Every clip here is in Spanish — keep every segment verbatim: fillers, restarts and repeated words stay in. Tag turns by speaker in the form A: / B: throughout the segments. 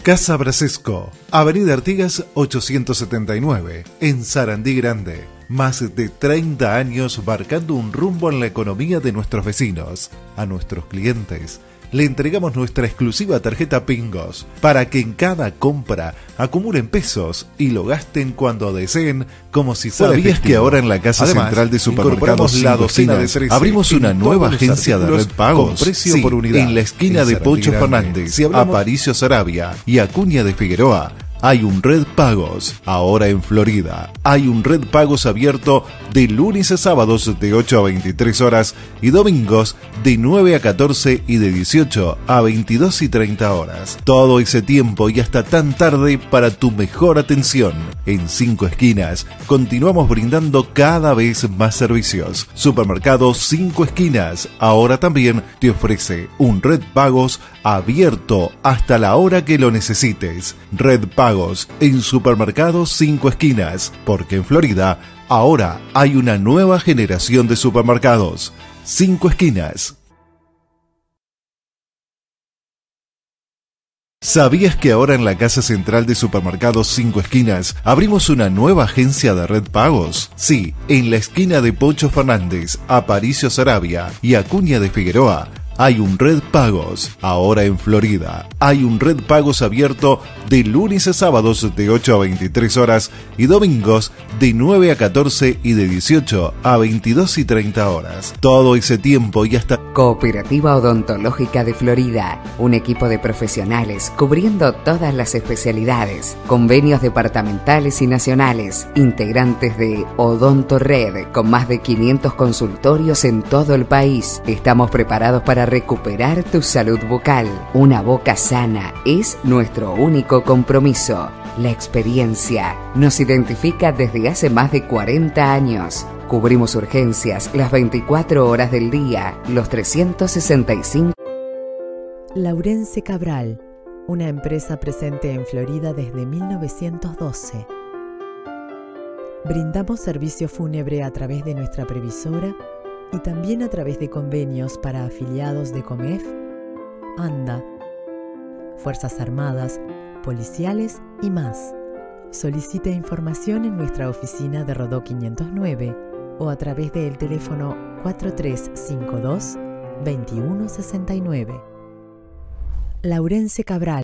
A: Casa Brasesco, Avenida Artigas ochocientos setenta y nueve, en Sarandí Grande. Más de treinta años marcando un rumbo en la economía de nuestros vecinos. A nuestros clientes le entregamos nuestra exclusiva tarjeta Pingos para que en cada compra acumulen pesos y lo gasten cuando deseen, como si fuera efectivo. ¿Sabías que ahora en la Casa
B: Además,
A: Central de Supermercados La Docena de Trece abrimos una nueva agencia de Red Pagos
B: con precio
A: sí,
B: por unidad
A: en la esquina
B: en
A: de
B: Sarandí
A: Pocho
B: Grande?
A: Fernández,
B: Si hablamos...
A: Aparicio Sarabia y Acuña de Figueroa? Hay un Red Pagos, ahora en Florida. Hay un Red Pagos abierto de lunes a sábados de ocho a veintitrés horas y domingos de nueve a catorce y de dieciocho a veintidós y treinta horas. Todo ese tiempo y hasta tan tarde para tu mejor atención. En Cinco Esquinas continuamos brindando cada vez más servicios. Supermercado Cinco Esquinas ahora también te ofrece un Red Pagos abierto hasta la hora que lo necesites. Red Pagos en Supermercados Cinco Esquinas, porque en Florida ahora hay una nueva generación de supermercados. Cinco Esquinas. ¿Sabías que ahora en la Casa Central de Supermercados Cinco Esquinas abrimos una nueva agencia de Red Pagos? Sí, en la esquina de Pocho Fernández, Aparicio Sarabia y Acuña de Figueroa. Hay un Red Pagos, ahora en Florida. Hay un Red Pagos abierto de lunes a sábados de ocho a veintitrés horas y domingos de nueve a catorce y de dieciocho a veintidós y treinta horas. Todo ese tiempo y hasta...
C: Cooperativa Odontológica de Florida, un equipo de profesionales cubriendo todas las especialidades, convenios departamentales y nacionales, integrantes de Odonto Red, con más de quinientos consultorios en todo el país. Estamos preparados para recuperar tu salud bucal. Una boca sana es nuestro único compromiso. La experiencia nos identifica desde hace más de cuarenta años. Cubrimos urgencias las veinticuatro horas del día, los trescientos sesenta y cinco.
D: Laurence Cabral, una empresa presente en Florida desde mil novecientos doce. Brindamos servicio fúnebre a través de nuestra previsora y también a través de convenios para afiliados de COMEF, ANDA, Fuerzas Armadas, policiales y más. Solicite información en nuestra oficina de Rodó quinientos nueve o a través del teléfono cuatro tres cinco dos, dos uno seis nueve. Laurence Cabral.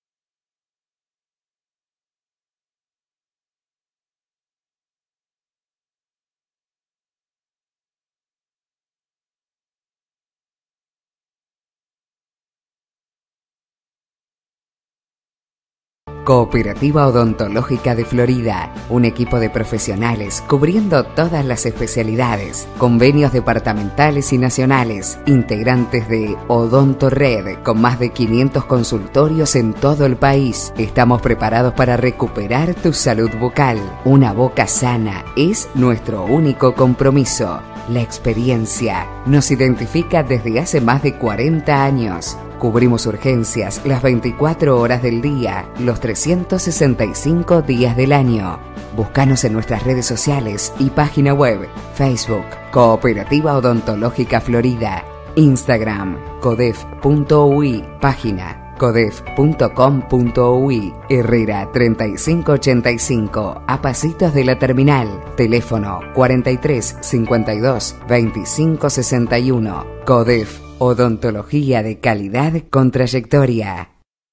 C: Cooperativa Odontológica de Florida, un equipo de profesionales cubriendo todas las especialidades, convenios departamentales y nacionales, integrantes de Odonto Red, con más de quinientos consultorios en todo el país. Estamos preparados para recuperar tu salud bucal. Una boca sana es nuestro único compromiso. La experiencia nos identifica desde hace más de cuarenta años. Cubrimos urgencias las veinticuatro horas del día, los trescientos sesenta y cinco días del año. Búscanos en nuestras redes sociales y página web: Facebook, Cooperativa Odontológica Florida, Instagram, codef punto u i, página codef punto com punto u i, Herrera treinta y cinco ochenta y cinco, a pasitos de la terminal, teléfono cuarenta y tres cincuenta y dos veinticinco sesenta y uno. Codef, odontología de calidad con trayectoria.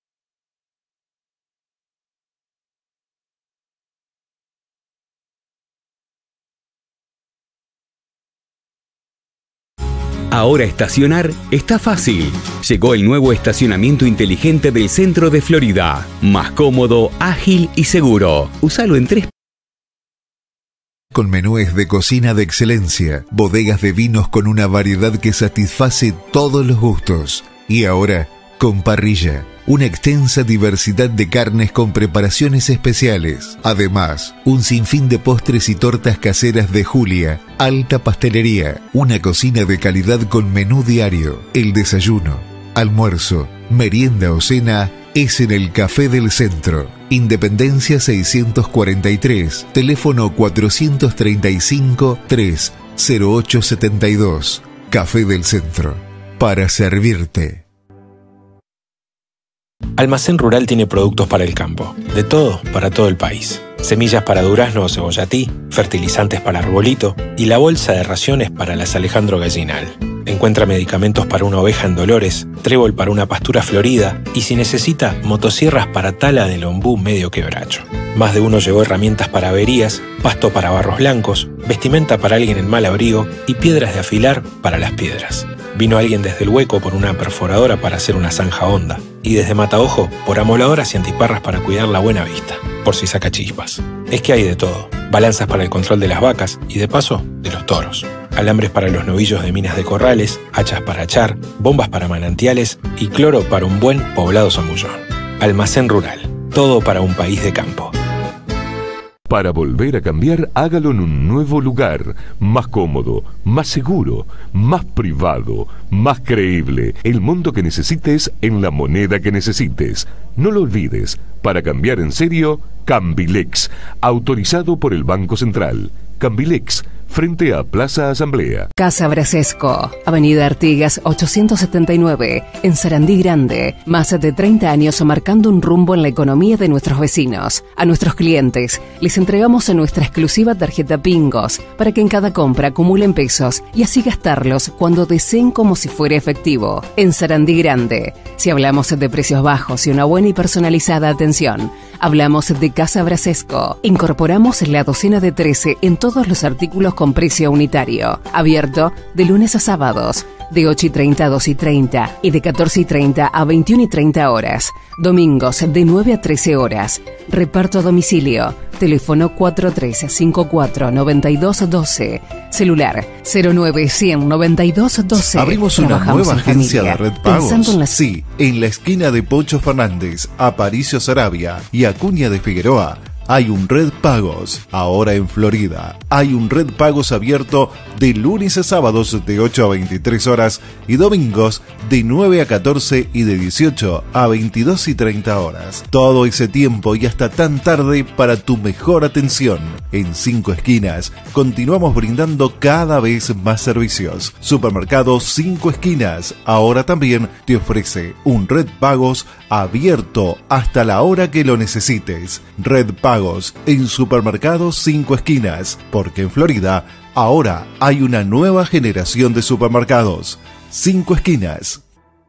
E: Ahora estacionar está fácil. Llegó el nuevo estacionamiento inteligente del centro de Florida. Más cómodo, ágil y seguro. Úsalo en tres.
F: Con menúes de cocina de excelencia, bodegas de vinos con una variedad que satisface todos los gustos. Y ahora, con parrilla, una extensa diversidad de carnes con preparaciones especiales. Además, un sinfín de postres y tortas caseras de Julia, alta pastelería, una cocina de calidad con menú diario. El desayuno, almuerzo, merienda o cena es en el Café del Centro. Independencia seiscientos cuarenta y tres, teléfono cuatrocientos treinta y cinco, tres cero ocho setenta y dos. Café del Centro, para servirte.
B: Almacén Rural tiene productos para el campo, de todo para todo el país. Semillas para durazno o cebollatí, fertilizantes para arbolito y la bolsa de raciones para las Alejandro Gallinal. Encuentra medicamentos para una oveja en Dolores, trébol para una pastura florida y si necesita, motosierras para tala del ombú medio quebracho. Más de uno llevó herramientas para averías, pasto para barros blancos, vestimenta para alguien en mal abrigo y piedras de afilar para las piedras. Vino alguien desde el Hueco por una perforadora para hacer una zanja honda y desde Mataojo por amoladoras y antiparras para cuidar la buena vista, por si saca chispas. Es que hay de todo, balanzas para el control de las vacas y de paso, de los toros. Alambres para los novillos de minas de corrales, hachas para achar, bombas para manantiales y cloro para un buen poblado zamullón. Almacén Rural, todo para un país de campo.
G: Para volver a cambiar, hágalo en un nuevo lugar, más cómodo, más seguro, más privado, más creíble. El mundo que necesites en la moneda que necesites. No lo olvides, para cambiar en serio, Cambilex, autorizado por el Banco Central. Cambilex, frente a Plaza Asamblea.
H: Casa Brasesco, Avenida Artigas ochocientos setenta y nueve, en Sarandí Grande. Más de treinta años marcando un rumbo en la economía de nuestros vecinos. A nuestros clientes les entregamos en nuestra exclusiva tarjeta Pingos para que en cada compra acumulen pesos y así gastarlos cuando deseen como si fuera efectivo. En Sarandí Grande, si hablamos de precios bajos y una buena y personalizada atención, hablamos de Casa Brasesco. Incorporamos la docena de trece en todos los artículos con precio unitario. Abierto de lunes a sábados, de ocho y treinta a dos y treinta y de catorce y treinta a veintiuna y treinta horas. Domingos de nueve a trece horas. Reparto a domicilio. Teléfono cuatro tres cinco cuatro nueve dos uno dos. Celular cero nueve cien noventa y dos doce.
A: Abrimos una nueva agencia de Red Pagos. En la... Sí, en la esquina de Pocho Fernández, Aparicio Saravia y Acuña de Figueroa. Hay un Red Pagos. Ahora en Florida hay un Red Pagos abierto de lunes a sábados de ocho a veintitrés horas y domingos de nueve a catorce y de dieciocho a veintidós y treinta horas. Todo ese tiempo y hasta tan tarde para tu mejor atención. En Cinco Esquinas continuamos brindando cada vez más servicios. Supermercado Cinco Esquinas ahora también te ofrece un Red Pagos abierto hasta la hora que lo necesites. Red Pagos en Supermercado Cinco Esquinas, porque en Florida ahora hay una nueva generación de supermercados. Cinco Esquinas.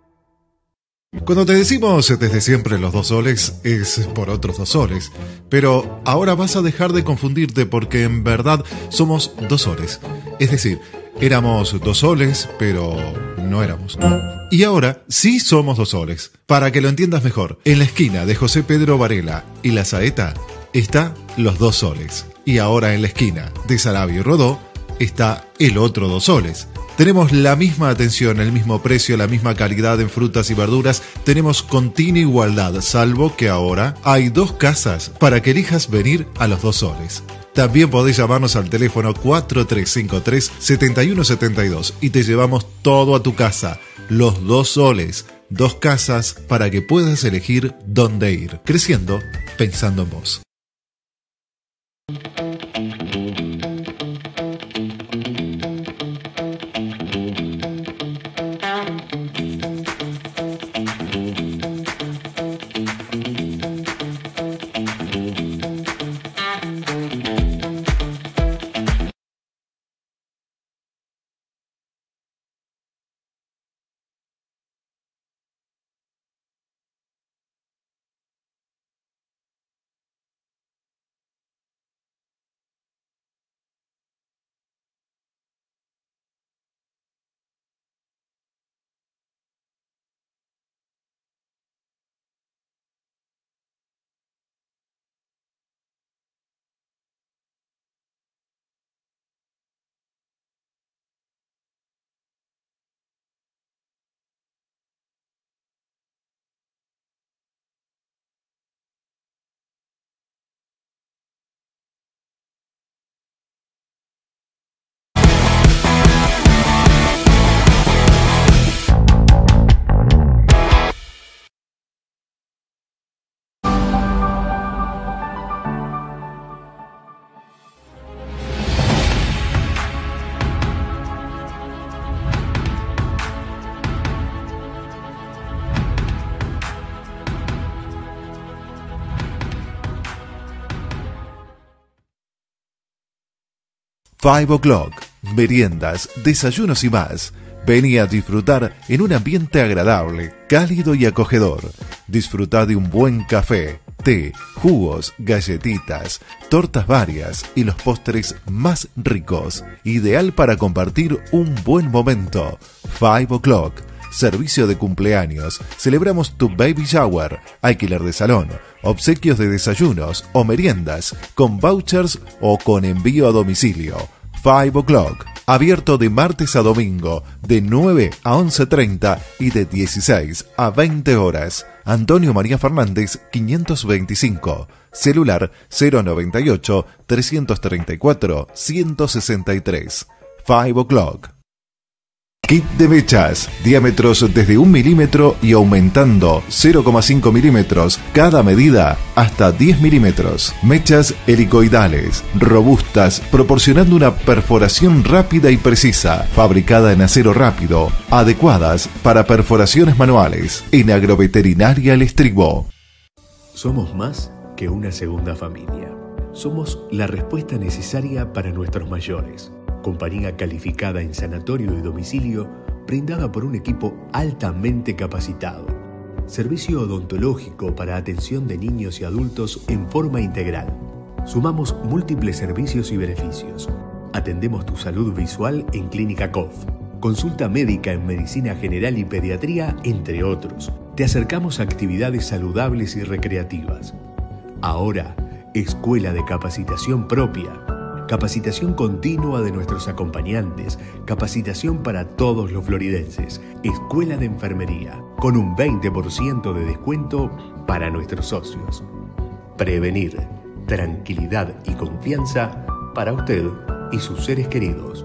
A: Cuando te decimos desde siempre los dos soles, es por otros dos soles. Pero ahora vas a dejar de confundirte porque en verdad somos dos soles. Es decir, éramos dos soles, pero no éramos. Y ahora sí somos dos soles. Para que lo entiendas mejor, en la esquina de José Pedro Varela y La Saeta está los dos soles. Y ahora en la esquina de Saravia y Rodó está el otro dos soles. Tenemos la misma atención, el mismo precio, la misma calidad en frutas y verduras. Tenemos continua igualdad, salvo que ahora hay dos casas para que elijas venir a los dos soles. También podés llamarnos al teléfono cuatro tres cinco tres siete uno siete dos y te llevamos todo a tu casa. Los dos soles, dos casas para que puedas elegir dónde ir. Creciendo, pensando en vos. Five O'Clock, meriendas, desayunos y más. Vení a disfrutar en un ambiente agradable, cálido y acogedor. Disfruta de un buen café, té, jugos, galletitas, tortas varias y los postres más ricos. Ideal para compartir un buen momento. Five O'Clock. Servicio de cumpleaños. Celebramos tu baby shower, alquiler de salón, obsequios de desayunos o meriendas, con vouchers o con envío a domicilio. Five O'Clock. Abierto de martes a domingo, de nueve a once treinta y de dieciséis a veinte horas. Antonio María Fernández, quinientos veinticinco. Celular cero noventa y ocho, trescientos treinta y cuatro, ciento sesenta y tres. Five O'Clock. Kit de mechas, diámetros desde un milímetro y aumentando cero coma cinco milímetros, cada medida hasta diez milímetros. Mechas helicoidales, robustas, proporcionando una perforación rápida y precisa, fabricada en acero rápido, adecuadas para perforaciones manuales. En Agroveterinaria El Estribo.
I: Somos más que una segunda familia. Somos la respuesta necesaria para nuestros mayores. Compañía calificada en sanatorio y domicilio, brindada por un equipo altamente capacitado. Servicio odontológico para atención de niños y adultos en forma integral. Sumamos múltiples servicios y beneficios. Atendemos tu salud visual en Clínica C O F. Consulta médica en medicina general y pediatría, entre otros. Te acercamos a actividades saludables y recreativas. Ahora, escuela de capacitación propia. Capacitación continua de nuestros acompañantes, capacitación para todos los floridenses, escuela de enfermería, con un veinte por ciento de descuento para nuestros socios. Prevenir, tranquilidad y confianza para usted y sus seres queridos.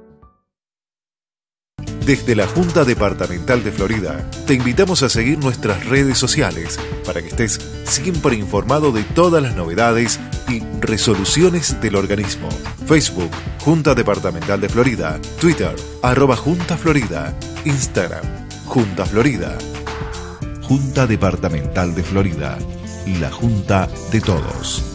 A: Desde la Junta Departamental de Florida, te invitamos a seguir nuestras redes sociales para que estés siempre informado de todas las novedades y resoluciones del organismo. Facebook, Junta Departamental de Florida. Twitter, arroba Junta Florida. Instagram, Junta Florida. Junta Departamental de Florida. La Junta de Todos.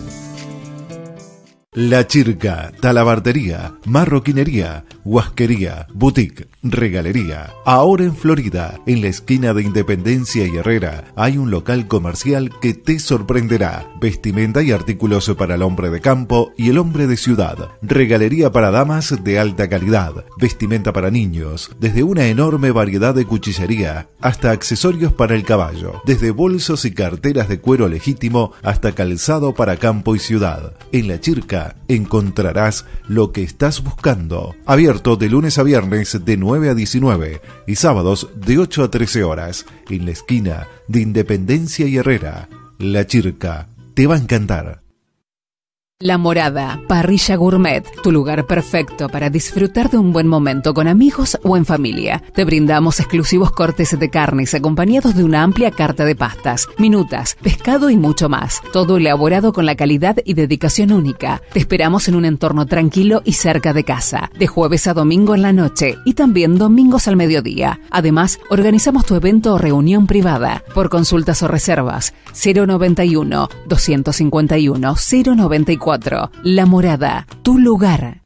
A: La Chirca, talabartería, marroquinería, huasquería, boutique, regalería. Ahora en Florida, en la esquina de Independencia y Herrera, hay un local comercial que te sorprenderá. Vestimenta y artículos para el hombre de campo y el hombre de ciudad. Regalería para damas de alta calidad. Vestimenta para niños, desde una enorme variedad de cuchillería hasta accesorios para el caballo. Desde bolsos y carteras de cuero legítimo hasta calzado para campo y ciudad. En La Chirca encontrarás lo que estás buscando. Abierto de lunes a viernes de nueve a diecinueve y sábados de ocho a trece horas. En la esquina de Independencia y Herrera. La Chirca. Te va a encantar.
H: La Morada, parrilla gourmet, tu lugar perfecto para disfrutar de un buen momento con amigos o en familia. Te brindamos exclusivos cortes de carnes acompañados de una amplia carta de pastas, minutas, pescado y mucho más. Todo elaborado con la calidad y dedicación única. Te esperamos en un entorno tranquilo y cerca de casa, de jueves a domingo en la noche y también domingos al mediodía. Además, organizamos tu evento o reunión privada. Por consultas o reservas, cero noventa y uno, doscientos cincuenta y uno, cero noventa y cuatro. La Morada, tu lugar.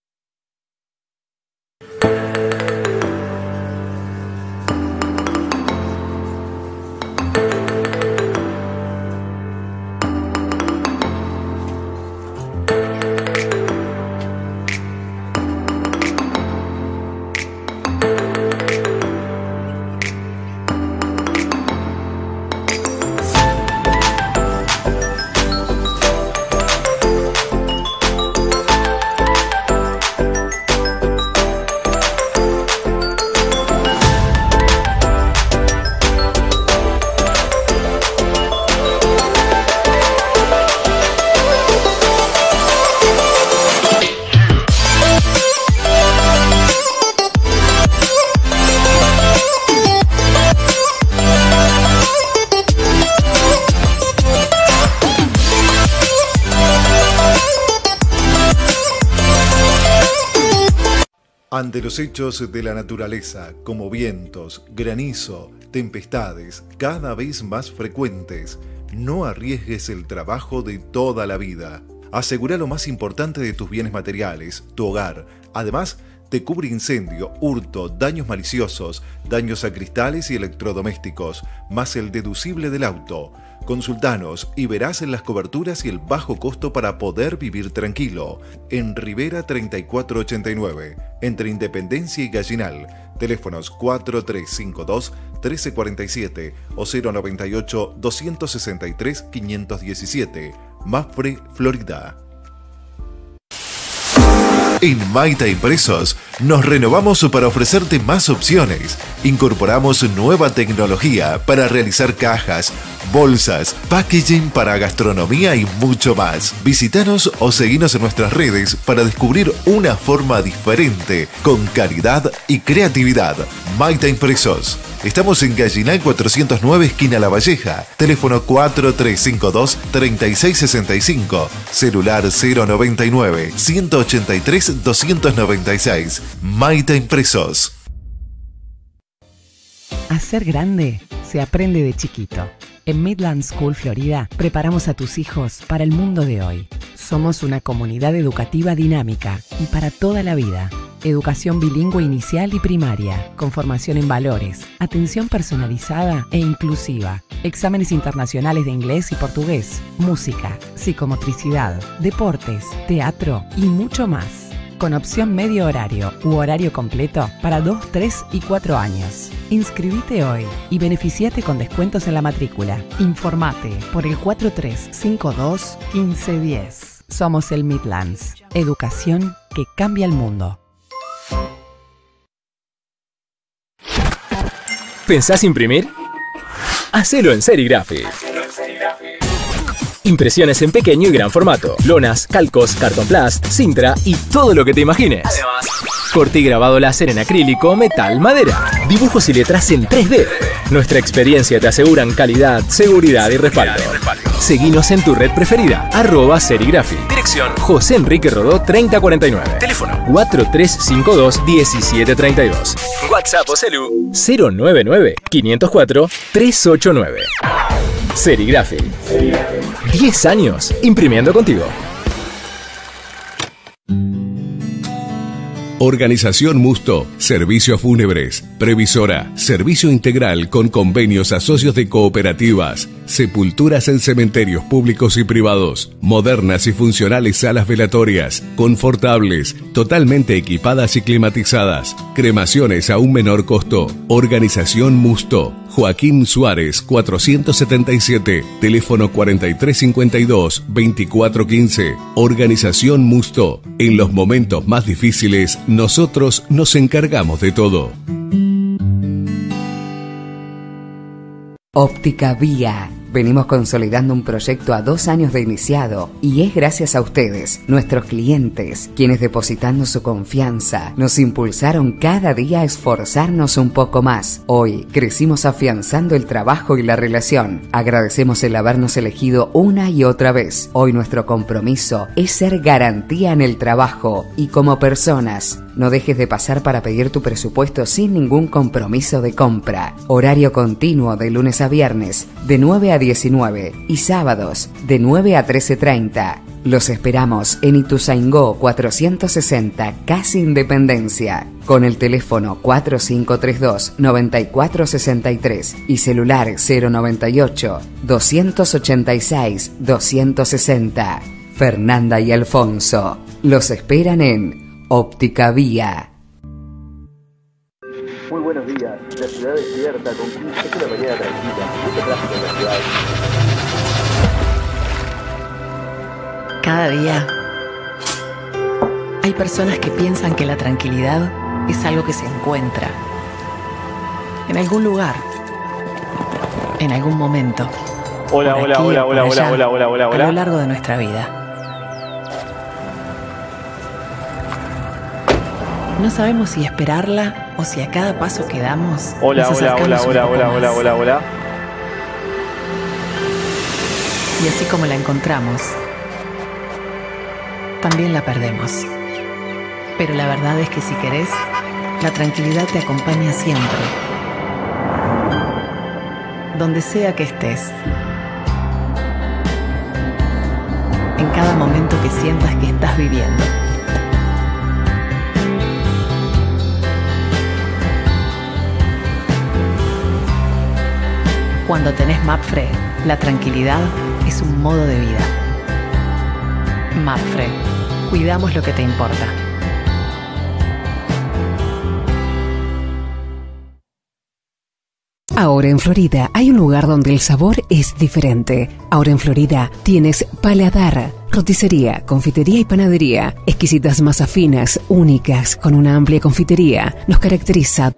A: Ante los hechos de la naturaleza, como vientos, granizo, tempestades cada vez más frecuentes, no arriesgues el trabajo de toda la vida. Asegura lo más importante de tus bienes materiales, tu hogar. Además, te cubre incendio, hurto, daños maliciosos, daños a cristales y electrodomésticos, más el deducible del auto. Consultanos y verás en las coberturas y el bajo costo para poder vivir tranquilo. En Rivera treinta y cuatro ochenta y nueve, entre Independencia y Gallinal. Teléfonos cuatro tres cinco dos, uno tres cuatro siete o cero noventa y ocho, doscientos sesenta y tres, quinientos diecisiete. Mapfre, Florida. En Maita Impresos nos renovamos para ofrecerte más opciones. Incorporamos nueva tecnología para realizar cajas, bolsas, packaging para gastronomía y mucho más. Visítanos o seguinos en nuestras redes para descubrir una forma diferente, con calidad y creatividad. Maita Impresos. Estamos en Gallinal cuatrocientos nueve, esquina La Valleja. Teléfono cuatro tres cinco dos, tres seis seis cinco. Celular cero noventa y nueve, ciento ochenta y tres, doscientos noventa y seis. Maita Impresos.
J: A ser grande se aprende de chiquito. En Midland School Florida preparamos a tus hijos para el mundo de hoy. Somos una comunidad educativa dinámica y para toda la vida. Educación bilingüe inicial y primaria, con formación en valores, atención personalizada e inclusiva, exámenes internacionales de inglés y portugués, música, psicomotricidad, deportes, teatro y mucho más. Con opción medio horario u horario completo para dos, tres y cuatro años. Inscribite hoy y beneficiate con descuentos en la matrícula. Informate por el cuatro tres cinco dos, uno cinco uno cero. Somos el Midlands. Educación que cambia el mundo.
K: ¿Pensás imprimir? Hacelo en Serigraphic. Impresiones en pequeño y gran formato, lonas, calcos, cartonplast, cintra y todo lo que te imagines. Además, corte y grabado láser en acrílico, metal, madera, dibujos y letras en tres D. Nuestra experiencia te aseguran calidad, seguridad y respaldo. Seguinos en tu red preferida, arroba Serigraphic. Dirección José Enrique Rodó treinta cuarenta y nueve. Teléfono cuatro tres cinco dos, uno siete tres dos. WhatsApp o celu cero nueve nueve, quinientos cuatro, trescientos ochenta y nueve. Serigraphic. diez años imprimiendo contigo.
L: Organización Musto, Servicios Fúnebres, Previsora, Servicio Integral con convenios a socios de cooperativas, sepulturas en cementerios públicos y privados, modernas y funcionales salas velatorias, confortables, totalmente equipadas y climatizadas, cremaciones a un menor costo. Organización Musto, Joaquín Suárez cuatrocientos setenta y siete, teléfono cuarenta y tres cincuenta y dos, veinticuatro quince. Organización Musto, en los momentos más difíciles, nosotros nos encargamos de todo.
C: Óptica Vía. Venimos consolidando un proyecto a dos años de iniciado y es gracias a ustedes, nuestros clientes, quienes depositando su confianza nos impulsaron cada día a esforzarnos un poco más. Hoy crecimos afianzando el trabajo y la relación. Agradecemos el habernos elegido una y otra vez. Hoy nuestro compromiso es ser garantía en el trabajo y como personas. No dejes de pasar para pedir tu presupuesto sin ningún compromiso de compra. Horario continuo de lunes a viernes, de nueve a diecinueve y sábados, de nueve a trece treinta. Los esperamos en Ituzaingó cuatrocientos sesenta, Casi Independencia, con el teléfono cuatro cinco tres dos, nueve cuatro seis tres y celular cero noventa y ocho, doscientos ochenta y seis, doscientos sesenta. Fernanda y Alfonso los esperan en Óptica Vía.
M: Muy buenos días. La ciudad despierta con quince de la mañana tranquila. Mucho tráfico en la ciudad.
J: Cada día hay personas que piensan que la tranquilidad es algo que se encuentra en algún lugar, en algún momento.
M: Hola, hola, hola, hola, hola, hola, hola, hola, hola.
J: A lo largo de nuestra vida. No sabemos si esperarla o si a cada paso que damos.
M: Hola, hola, hola, hola, hola, hola, hola, hola.
J: Y así como la encontramos, también la perdemos. Pero la verdad es que si querés, la tranquilidad te acompaña siempre. Donde sea que estés. en cada momento que sientas que estás viviendo. Cuando tenés Mapfre, la tranquilidad es un modo de vida. Mapfre, cuidamos lo que te importa.
H: Ahora en Florida hay un lugar donde el sabor es diferente. Ahora en Florida tienes Paladar, roticería, confitería y panadería. Exquisitas masas finas, únicas, con una amplia confitería. Nos caracteriza.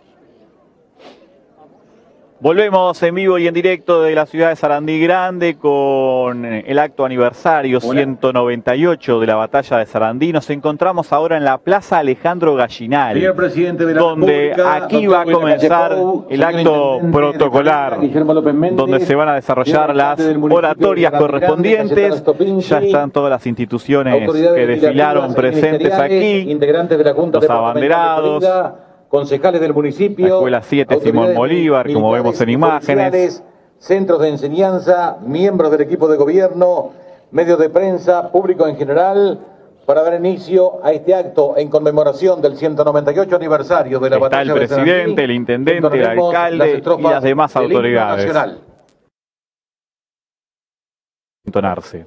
N: Volvemos en vivo y en directo de la ciudad de Sarandí Grande con el acto aniversario ciento noventa y ocho de la batalla de Sarandí. Nos encontramos ahora en la Plaza Alejandro Gallinal,
O: Señor presidente de la
N: donde
O: República,
N: aquí va a comenzar el acto protocolar, donde se van a desarrollar las oratorias correspondientes. Ya están todas las instituciones que desfilaron presentes aquí, los abanderados,
O: concejales del municipio,
N: la Escuela siete Simón Bolívar, como vemos en imágenes,
O: centros de enseñanza, miembros del equipo de gobierno, medios de prensa, público en general, para dar inicio a este acto en conmemoración del ciento noventa y ocho aniversario de la
N: Está
O: batalla
N: el
O: de Sarandí.
N: presidente, el intendente, el alcalde y las demás autoridades. Entonarse.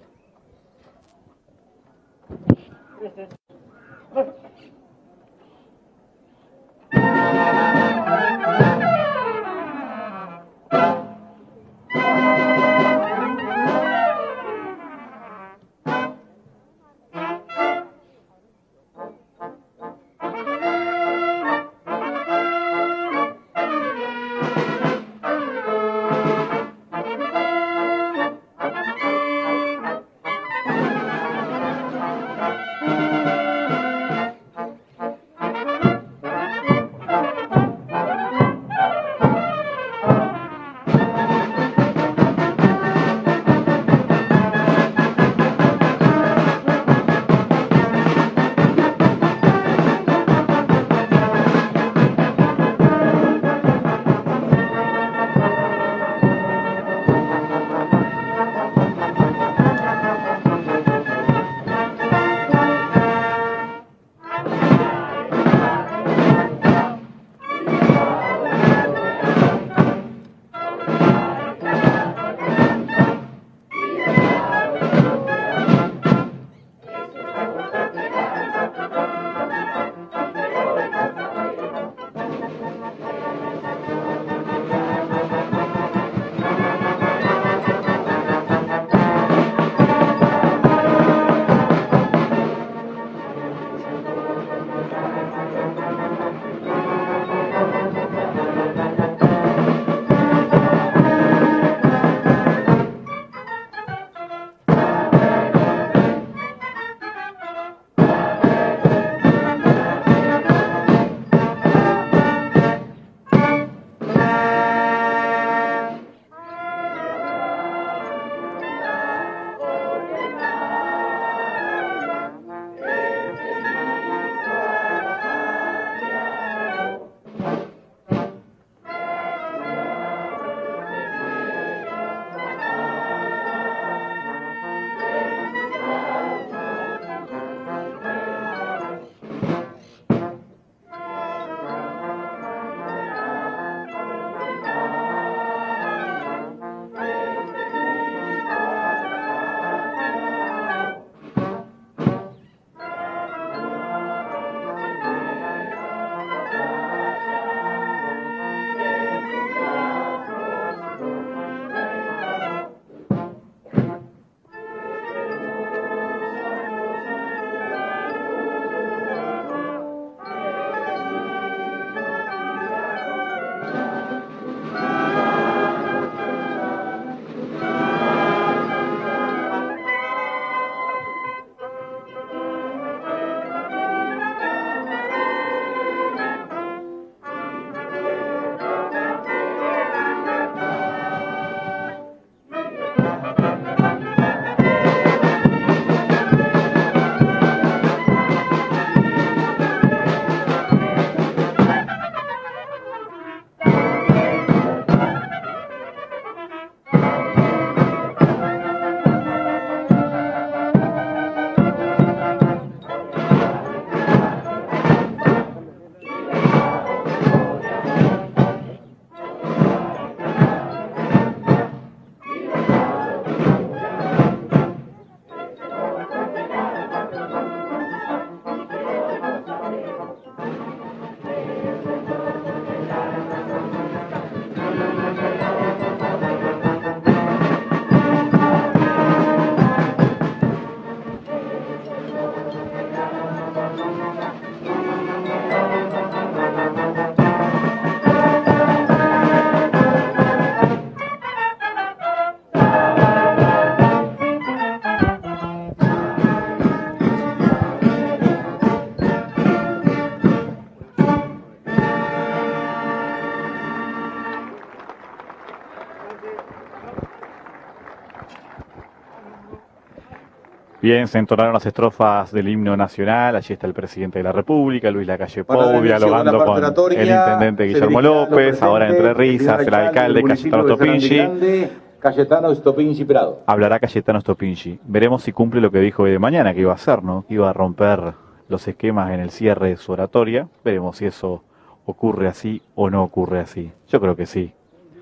N: Bien, se entonaron las estrofas del himno nacional. Allí está el presidente de la República, Luis Lacalle Pou, dialogando con el intendente Guillermo López. Ahora, entre risas, el alcalde Cayetano Stopinci.
O: Cayetano Stopinci Prado.
N: Hablará Cayetano Stopinci. Veremos si cumple lo que dijo hoy de mañana, que iba a hacer, ¿no? Que iba a romper los esquemas en el cierre de su oratoria. Veremos si eso ocurre así o no ocurre así. Yo creo que sí.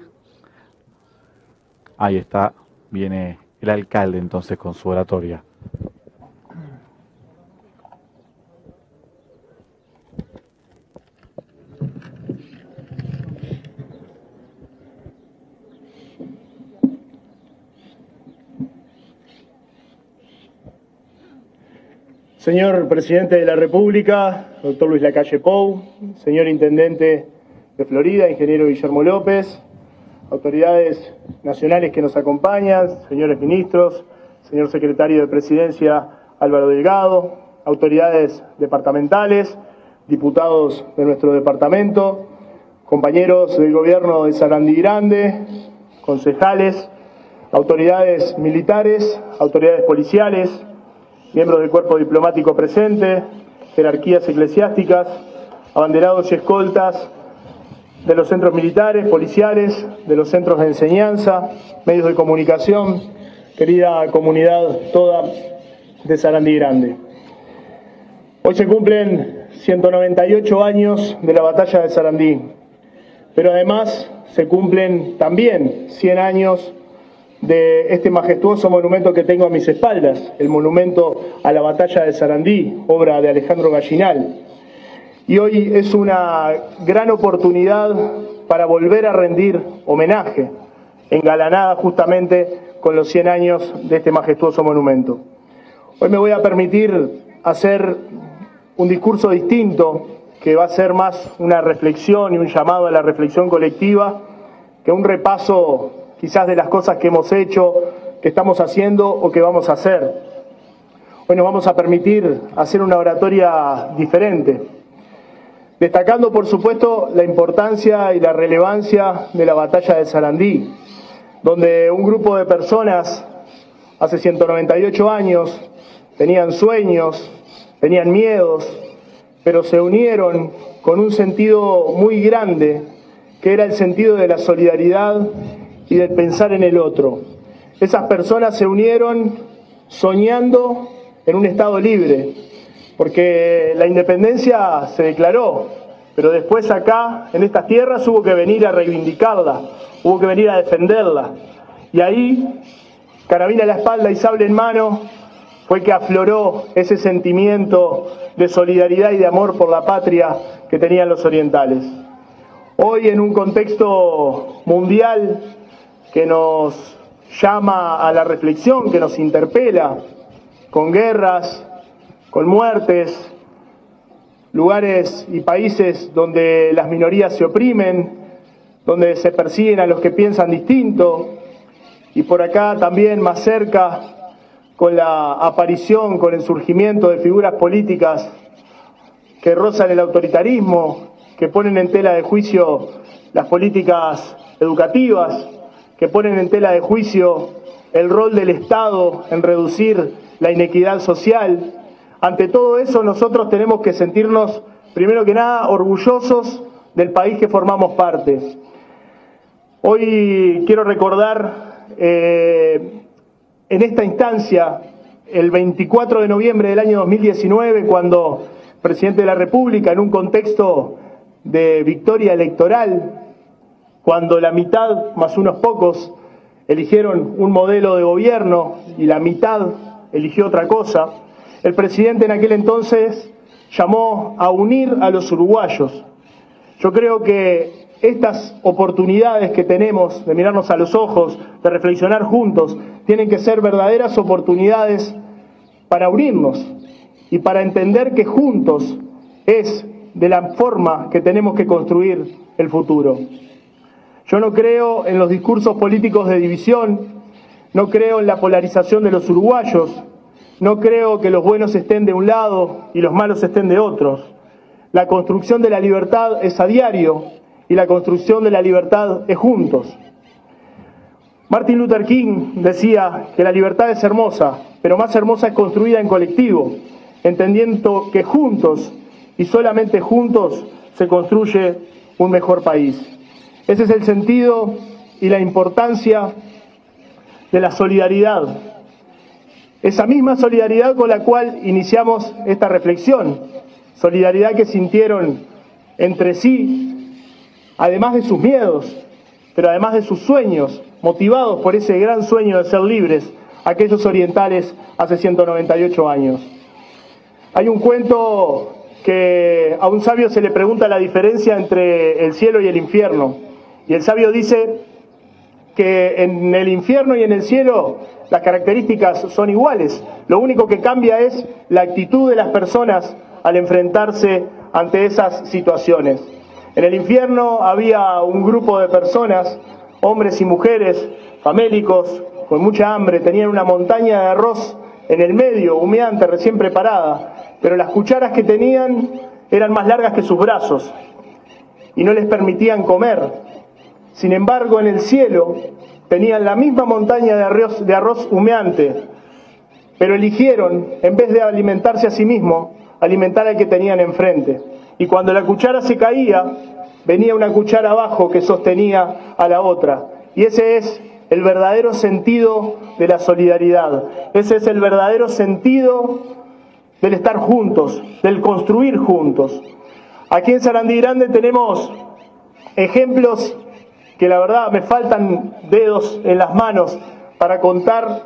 N: Ahí está, viene el alcalde entonces con su oratoria.
P: Señor Presidente de la República, doctor Luis Lacalle Pou, señor Intendente de Florida, ingeniero Guillermo López, autoridades nacionales que nos acompañan, señores ministros, señor Secretario de Presidencia Álvaro Delgado, autoridades departamentales, diputados de nuestro departamento, compañeros del gobierno de Sarandí Grande, concejales, autoridades militares, autoridades policiales, miembros del cuerpo diplomático presente, jerarquías eclesiásticas, abanderados y escoltas de los centros militares, policiales, de los centros de enseñanza, medios de comunicación, querida comunidad toda de Sarandí Grande. Hoy se cumplen ciento noventa y ocho años de la batalla de Sarandí, pero además se cumplen también cien años de este majestuoso monumento que tengo a mis espaldas, el monumento a la batalla de Sarandí, obra de Alejandro Gallinal. Y hoy es una gran oportunidad para volver a rendir homenaje, engalanada justamente con los cien años de este majestuoso monumento. Hoy me voy a permitir hacer un discurso distinto, que va a ser más una reflexión y un llamado a la reflexión colectiva, que un repaso quizás de las cosas que hemos hecho, que estamos haciendo o que vamos a hacer. Hoy nos vamos a permitir hacer una oratoria diferente, destacando por supuesto la importancia y la relevancia de la batalla de Sarandí, donde un grupo de personas hace ciento noventa y ocho años tenían sueños, tenían miedos, pero se unieron con un sentido muy grande, que era el sentido de la solidaridad y del pensar en el otro. Esas personas se unieron soñando en un Estado libre, porque la independencia se declaró, pero después acá, en estas tierras, hubo que venir a reivindicarla, hubo que venir a defenderla. Y ahí, carabina a la espalda y sable en mano, fue que afloró ese sentimiento de solidaridad y de amor por la patria que tenían los orientales. Hoy, en un contexto mundial que nos llama a la reflexión, que nos interpela, con guerras, con muertes, lugares y países donde las minorías se oprimen, donde se persiguen a los que piensan distinto, y por acá también más cerca, con la aparición, con el surgimiento de figuras políticas que rozan el autoritarismo, que ponen en tela de juicio las políticas educativas, que ponen en tela de juicio el rol del Estado en reducir la inequidad social. Ante todo eso, nosotros tenemos que sentirnos, primero que nada, orgullosos del país que formamos parte. Hoy quiero recordar, eh, en esta instancia, el veinticuatro de noviembre del año dos mil diecinueve, cuando el presidente de la República, en un contexto de victoria electoral, cuando la mitad más unos pocos eligieron un modelo de gobierno y la mitad eligió otra cosa, el presidente en aquel entonces llamó a unir a los uruguayos. Yo creo que estas oportunidades que tenemos de mirarnos a los ojos, de reflexionar juntos, tienen que ser verdaderas oportunidades para unirnos y para entender que juntos es de la forma que tenemos que construir el futuro. Yo no creo en los discursos políticos de división, no creo en la polarización de los uruguayos, no creo que los buenos estén de un lado y los malos estén de otros. La construcción de la libertad es a diario y la construcción de la libertad es juntos. Martin Luther King decía que la libertad es hermosa, pero más hermosa es construida en colectivo, entendiendo que juntos y solamente juntos se construye un mejor país. Ese es el sentido y la importancia de la solidaridad. Esa misma solidaridad con la cual iniciamos esta reflexión, solidaridad que sintieron entre sí, además de sus miedos, pero además de sus sueños, motivados por ese gran sueño de ser libres, aquellos orientales hace ciento noventa y ocho años. Hay un cuento que a un sabio se le pregunta la diferencia entre el cielo y el infierno, y el sabio dice que en el infierno y en el cielo las características son iguales, lo único que cambia es la actitud de las personas al enfrentarse ante esas situaciones. En el infierno había un grupo de personas, hombres y mujeres, famélicos, con mucha hambre, tenían una montaña de arroz en el medio, humeante, recién preparada, pero las cucharas que tenían eran más largas que sus brazos y no les permitían comer. Sin embargo, en el cielo tenían la misma montaña de arroz, de arroz humeante, pero eligieron, en vez de alimentarse a sí mismos, alimentar al que tenían enfrente. Y cuando la cuchara se caía, venía una cuchara abajo que sostenía a la otra. Y ese es el verdadero sentido de la solidaridad. Ese es el verdadero sentido del estar juntos, del construir juntos. Aquí en Sarandí Grande tenemos ejemplos que la verdad me faltan dedos en las manos para contar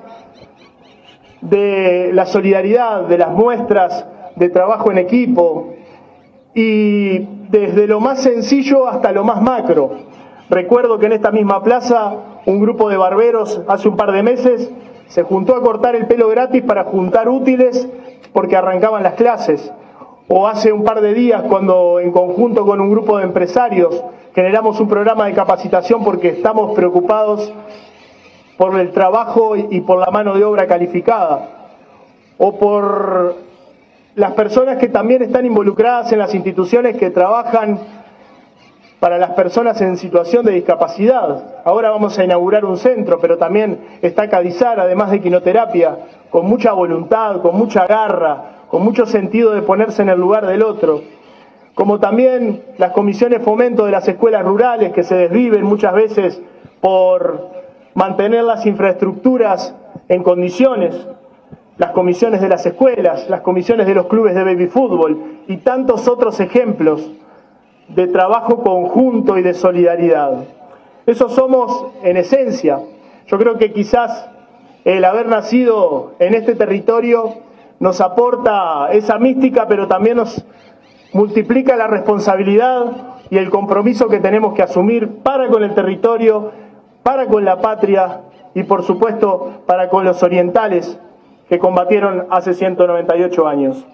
P: de la solidaridad, de las muestras de trabajo en equipo, y desde lo más sencillo hasta lo más macro. Recuerdo que en esta misma plaza un grupo de barberos hace un par de meses se juntó a cortar el pelo gratis para juntar útiles porque arrancaban las clases. O hace un par de días cuando en conjunto con un grupo de empresarios generamos un programa de capacitación porque estamos preocupados por el trabajo y por la mano de obra calificada. O por las personas que también están involucradas en las instituciones que trabajan para las personas en situación de discapacidad. Ahora vamos a inaugurar un centro, pero también está Cadizar, además de quinoterapia, con mucha voluntad, con mucha garra, con mucho sentido de ponerse en el lugar del otro. Como también las comisiones fomento de las escuelas rurales que se desviven muchas veces por mantener las infraestructuras en condiciones, las comisiones de las escuelas, las comisiones de los clubes de baby fútbol y tantos otros ejemplos de trabajo conjunto y de solidaridad. Eso somos en esencia. Yo creo que quizás el haber nacido en este territorio nos aporta esa mística, pero también nos multiplica la responsabilidad y el compromiso que tenemos que asumir para con el territorio, para con la patria y por supuesto para con los orientales que combatieron hace ciento noventa y ocho años.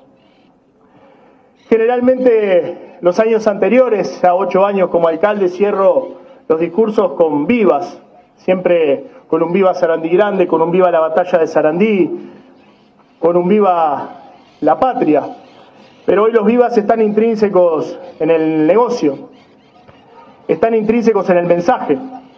P: Generalmente los años anteriores, a ocho años como alcalde, cierro los discursos con vivas, siempre con un viva Sarandí Grande, con un viva la batalla de Sarandí, con un viva la patria. Pero hoy los vivas están intrínsecos en el negocio, están intrínsecos en el mensaje.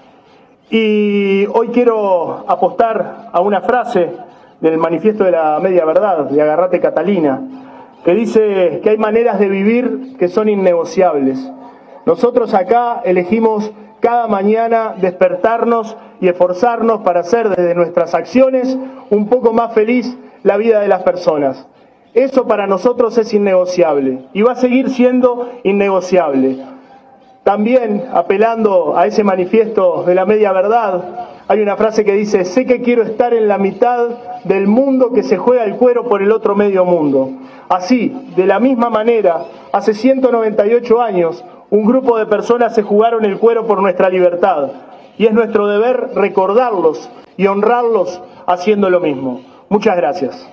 P: Y hoy quiero apostar a una frase del manifiesto de la media verdad, de Agarrate Catalina, que dice que hay maneras de vivir que son innegociables. Nosotros acá elegimos cada mañana despertarnos y esforzarnos para hacer desde nuestras acciones un poco más feliz la vida de las personas. Eso para nosotros es innegociable y va a seguir siendo innegociable. También, apelando a ese manifiesto de la media verdad, hay una frase que dice: sé que quiero estar en la mitad del mundo que se juega el cuero por el otro medio mundo. Así, de la misma manera, hace ciento noventa y ocho años, un grupo de personas se jugaron el cuero por nuestra libertad. Y es nuestro deber recordarlos y honrarlos haciendo lo mismo. Muchas gracias.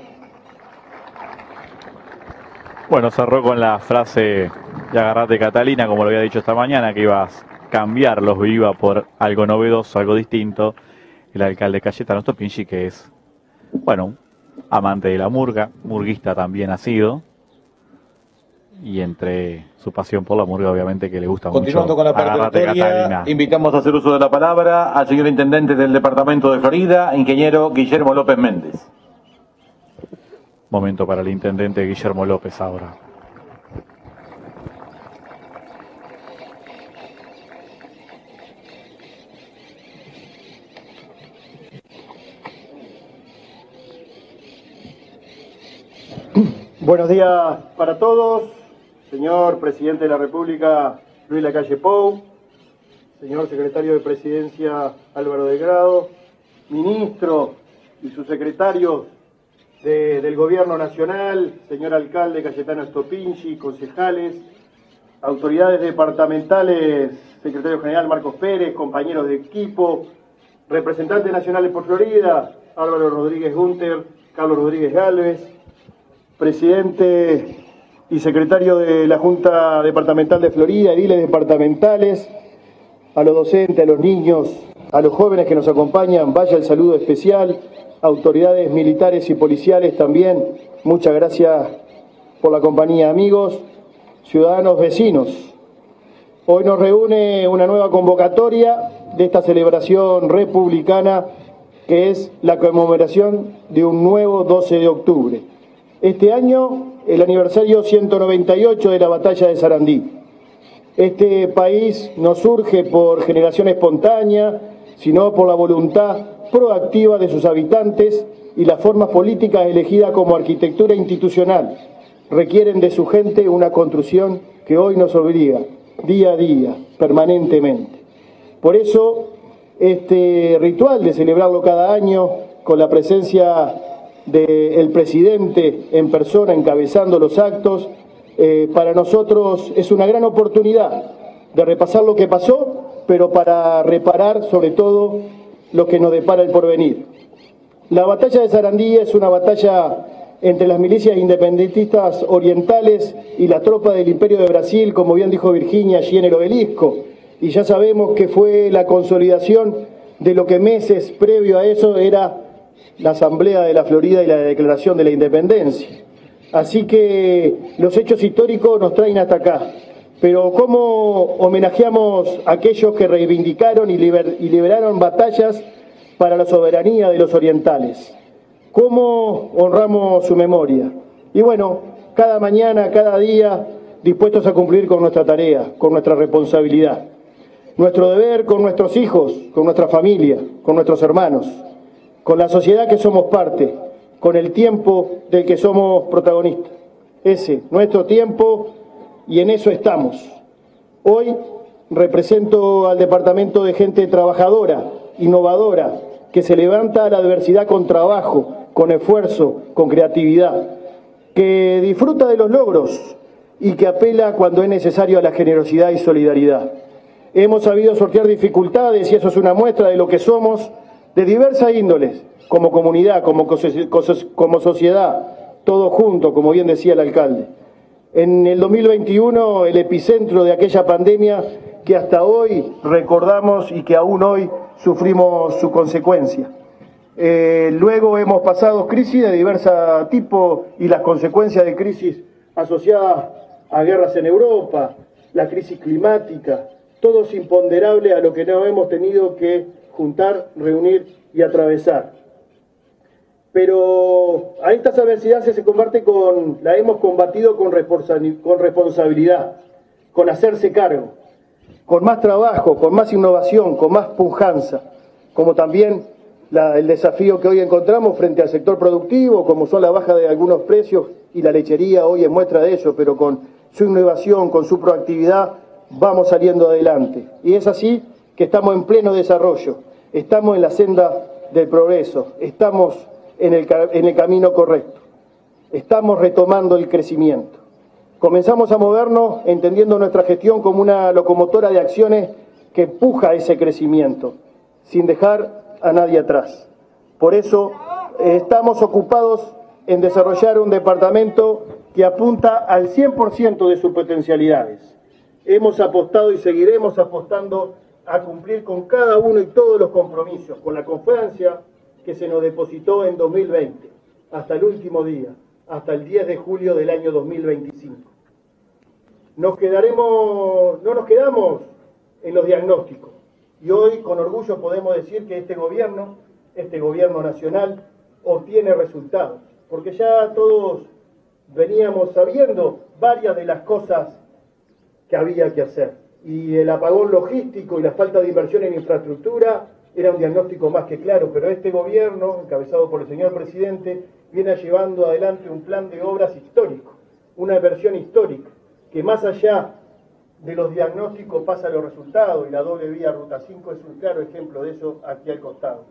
N: Bueno, cerró con la frase de Agarrate Catalina, como lo había dicho esta mañana, que ibas a cambiar los viva por algo novedoso, algo distinto. El alcalde Cayetano Stopinci, que es, bueno, amante de la murga, murguista también ha sido. y entre su pasión por la murga, obviamente que le gusta
O: Continuando
N: mucho.
O: Continuando con la parte de
N: Agárrate,
O: historia,
N: Catalina.
O: invitamos a hacer uso de la palabra al señor Intendente del Departamento de Florida, ingeniero Guillermo López Méndez.
N: Momento para el Intendente Guillermo López ahora.
P: Buenos días para todos, señor Presidente de la República Luis Lacalle Pou, señor Secretario de Presidencia Álvaro Delgado, ministro y sus secretarios de, del Gobierno Nacional, señor Alcalde Cayetano Stopinci, concejales, autoridades departamentales, Secretario General Marcos Pérez, compañeros de equipo, representantes nacionales por Florida, Álvaro Rodríguez Gunter, Carlos Rodríguez Gálvez, presidente y secretario de la Junta Departamental de Florida, ediles departamentales, a los docentes, a los niños, a los jóvenes que nos acompañan, vaya el saludo especial, autoridades militares y policiales también, muchas gracias por la compañía, amigos, ciudadanos, vecinos. Hoy nos reúne una nueva convocatoria de esta celebración republicana que es la conmemoración de un nuevo doce de octubre. Este año, el aniversario ciento noventa y ocho de la batalla de Sarandí. Este país no surge por generación espontánea, sino por la voluntad proactiva de sus habitantes y las formas políticas elegidas como arquitectura institucional. Requieren de su gente una construcción que hoy nos obliga, día a día, permanentemente. Por eso, este ritual de celebrarlo cada año, con la presencia del presidente en persona encabezando los actos, eh, para nosotros es una gran oportunidad de repasar lo que pasó, pero para reparar sobre todo lo que nos depara el porvenir. La batalla de Sarandí es una batalla entre las milicias independentistas orientales y la tropa del Imperio de Brasil, como bien dijo Virginia, allí en el obelisco, y ya sabemos que fue la consolidación de lo que meses previo a eso era la Asamblea de la Florida y la Declaración de la Independencia. Así que los hechos históricos nos traen hasta acá. Pero ¿cómo homenajeamos a aquellos que reivindicaron y, liber y liberaron batallas para la soberanía de los orientales? ¿Cómo honramos su memoria? Y bueno, cada mañana, cada día, dispuestos a cumplir con nuestra tarea, con nuestra responsabilidad. Nuestro deber con nuestros hijos, con nuestra familia, con nuestros hermanos, con la sociedad que somos parte, con el tiempo del que somos protagonistas. Ese, nuestro tiempo, y en eso estamos. Hoy represento al departamento de gente trabajadora, innovadora, que se levanta a la adversidad con trabajo, con esfuerzo, con creatividad, que disfruta de los logros y que apela cuando es necesario a la generosidad y solidaridad. Hemos sabido sortear dificultades y eso es una muestra de lo que somos, de diversas índoles, como comunidad, como, como sociedad, todo junto, como bien decía el alcalde. En el dos mil veintiuno, el epicentro de aquella pandemia que hasta hoy recordamos y que aún hoy sufrimos su consecuencia. Eh, luego hemos pasado crisis de diversos tipos y las consecuencias de crisis asociadas a guerras en Europa, la crisis climática, todo es imponderable a lo que no hemos tenido que juntar, reunir y atravesar. Pero a estas adversidades se combate con, la hemos combatido con, con responsabilidad, con hacerse cargo, con más trabajo, con más innovación, con más pujanza, como también la, el desafío que hoy encontramos frente al sector productivo, como son la baja de algunos precios y la lechería hoy es muestra de ello, pero con su innovación, con su proactividad, vamos saliendo adelante. Y es así que estamos en pleno desarrollo, estamos en la senda del progreso, estamos en el, en el camino correcto, estamos retomando el crecimiento. Comenzamos a movernos entendiendo nuestra gestión como una locomotora de acciones que empuja ese crecimiento, sin dejar a nadie atrás. Por eso eh, estamos ocupados en desarrollar un departamento que apunta al cien por ciento de sus potencialidades. Hemos apostado y seguiremos apostando a cumplir con cada uno y todos los compromisos, con la confianza que se nos depositó en dos mil veinte, hasta el último día, hasta el diez de julio del año dos mil veinticinco. nos quedaremos, no nos quedamos en los diagnósticos. Y hoy con orgullo podemos decir que este gobierno, este gobierno nacional, obtiene resultados. Porque ya todos veníamos sabiendo varias de las cosas que había que hacer. Y el apagón logístico y la falta de inversión en infraestructura era un diagnóstico más que claro, pero este gobierno, encabezado por el señor presidente, viene llevando adelante un plan de obras histórico, una inversión histórica, que más allá de los diagnósticos pasa a los resultados, y la doble vía Ruta cinco es un claro ejemplo de eso aquí al costado.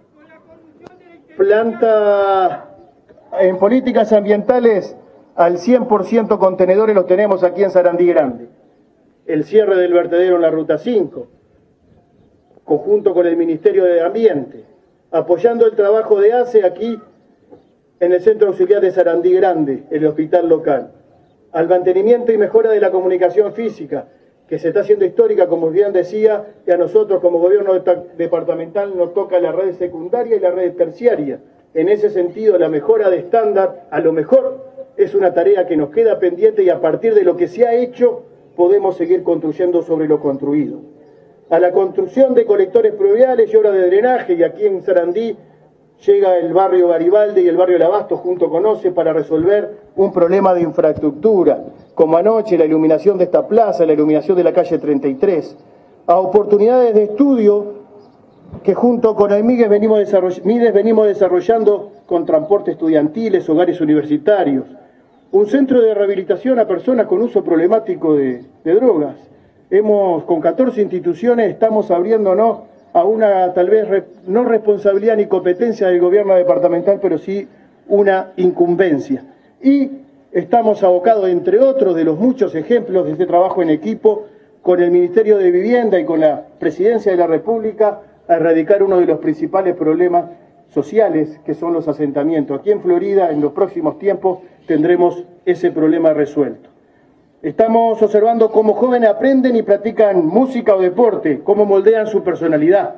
P: Planta en políticas ambientales al cien por ciento contenedores los tenemos aquí en Sarandí Grande. El cierre del vertedero en la Ruta cinco, conjunto con el Ministerio de Ambiente, apoyando el trabajo de A C E aquí en el Centro Auxiliar de Sarandí Grande, el hospital local, al mantenimiento y mejora de la comunicación física, que se está haciendo histórica, como bien decía, y a nosotros como gobierno departamental nos toca la red secundaria y la red terciaria. En ese sentido, la mejora de estándar, a lo mejor, es una tarea que nos queda pendiente y a partir de lo que se ha hecho, podemos seguir construyendo sobre lo construido. A la construcción de colectores pluviales y obras de drenaje, y aquí en Sarandí llega el barrio Garibaldi y el barrio El Abasto junto con O C E para resolver un problema de infraestructura, como anoche la iluminación de esta plaza, la iluminación de la calle treinta y tres, a oportunidades de estudio que junto con el MIDES venimos, desarroll MIDES venimos desarrollando con transporte estudiantiles, hogares universitarios, un centro de rehabilitación a personas con uso problemático de, de drogas. Hemos, con catorce instituciones, estamos abriéndonos a una, tal vez, re, no responsabilidad ni competencia del gobierno departamental, pero sí una incumbencia. Y estamos abocados, entre otros de los muchos ejemplos de este trabajo en equipo, con el Ministerio de Vivienda y con la Presidencia de la República, a erradicar uno de los principales problemas sociales, que son los asentamientos. Aquí en Florida, en los próximos tiempos, tendremos ese problema resuelto. Estamos observando cómo jóvenes aprenden y practican música o deporte, cómo moldean su personalidad,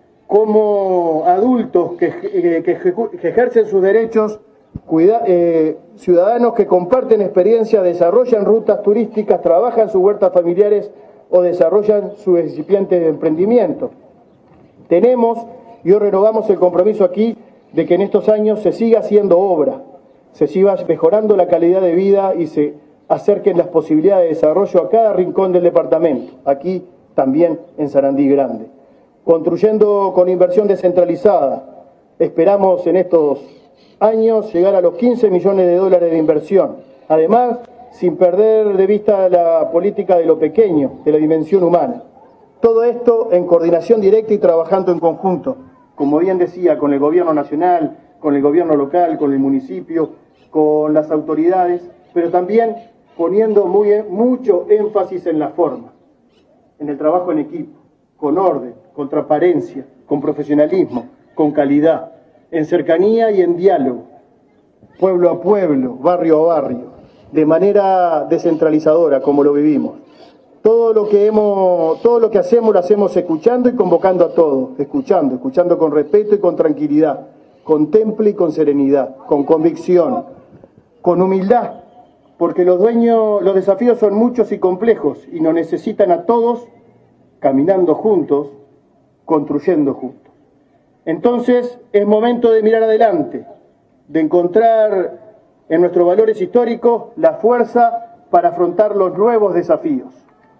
P: cómo adultos que, que, que, que ejercen sus derechos, cuida, eh, ciudadanos que comparten experiencia, desarrollan rutas turísticas, trabajan sus huertas familiares o desarrollan su incipiente emprendimiento. Tenemos, y hoy renovamos el compromiso aquí, de que en estos años se siga haciendo obra, se siga mejorando la calidad de vida y se acerquen las posibilidades de desarrollo a cada rincón del departamento, aquí también en Sarandí Grande. Construyendo con inversión descentralizada, esperamos en estos años llegar a los quince millones de dólares de inversión. Además, sin perder de vista la política de lo pequeño, de la dimensión humana. Todo esto en coordinación directa y trabajando en conjunto, como bien decía, con el gobierno nacional, con el gobierno local, con el municipio, con las autoridades, pero también poniendo muy, mucho énfasis en la forma, en el trabajo en equipo, con orden, con transparencia, con profesionalismo, con calidad, en cercanía y en diálogo, pueblo a pueblo, barrio a barrio, de manera descentralizadora, como lo vivimos. Todo lo que hemos, todo lo que hacemos lo hacemos escuchando y convocando a todos, escuchando, escuchando con respeto y con tranquilidad, con temple y con serenidad, con convicción, con humildad, porque los dueños, los desafíos son muchos y complejos y nos necesitan a todos caminando juntos, construyendo juntos. Entonces es momento de mirar adelante, de encontrar en nuestros valores históricos la fuerza para afrontar los nuevos desafíos.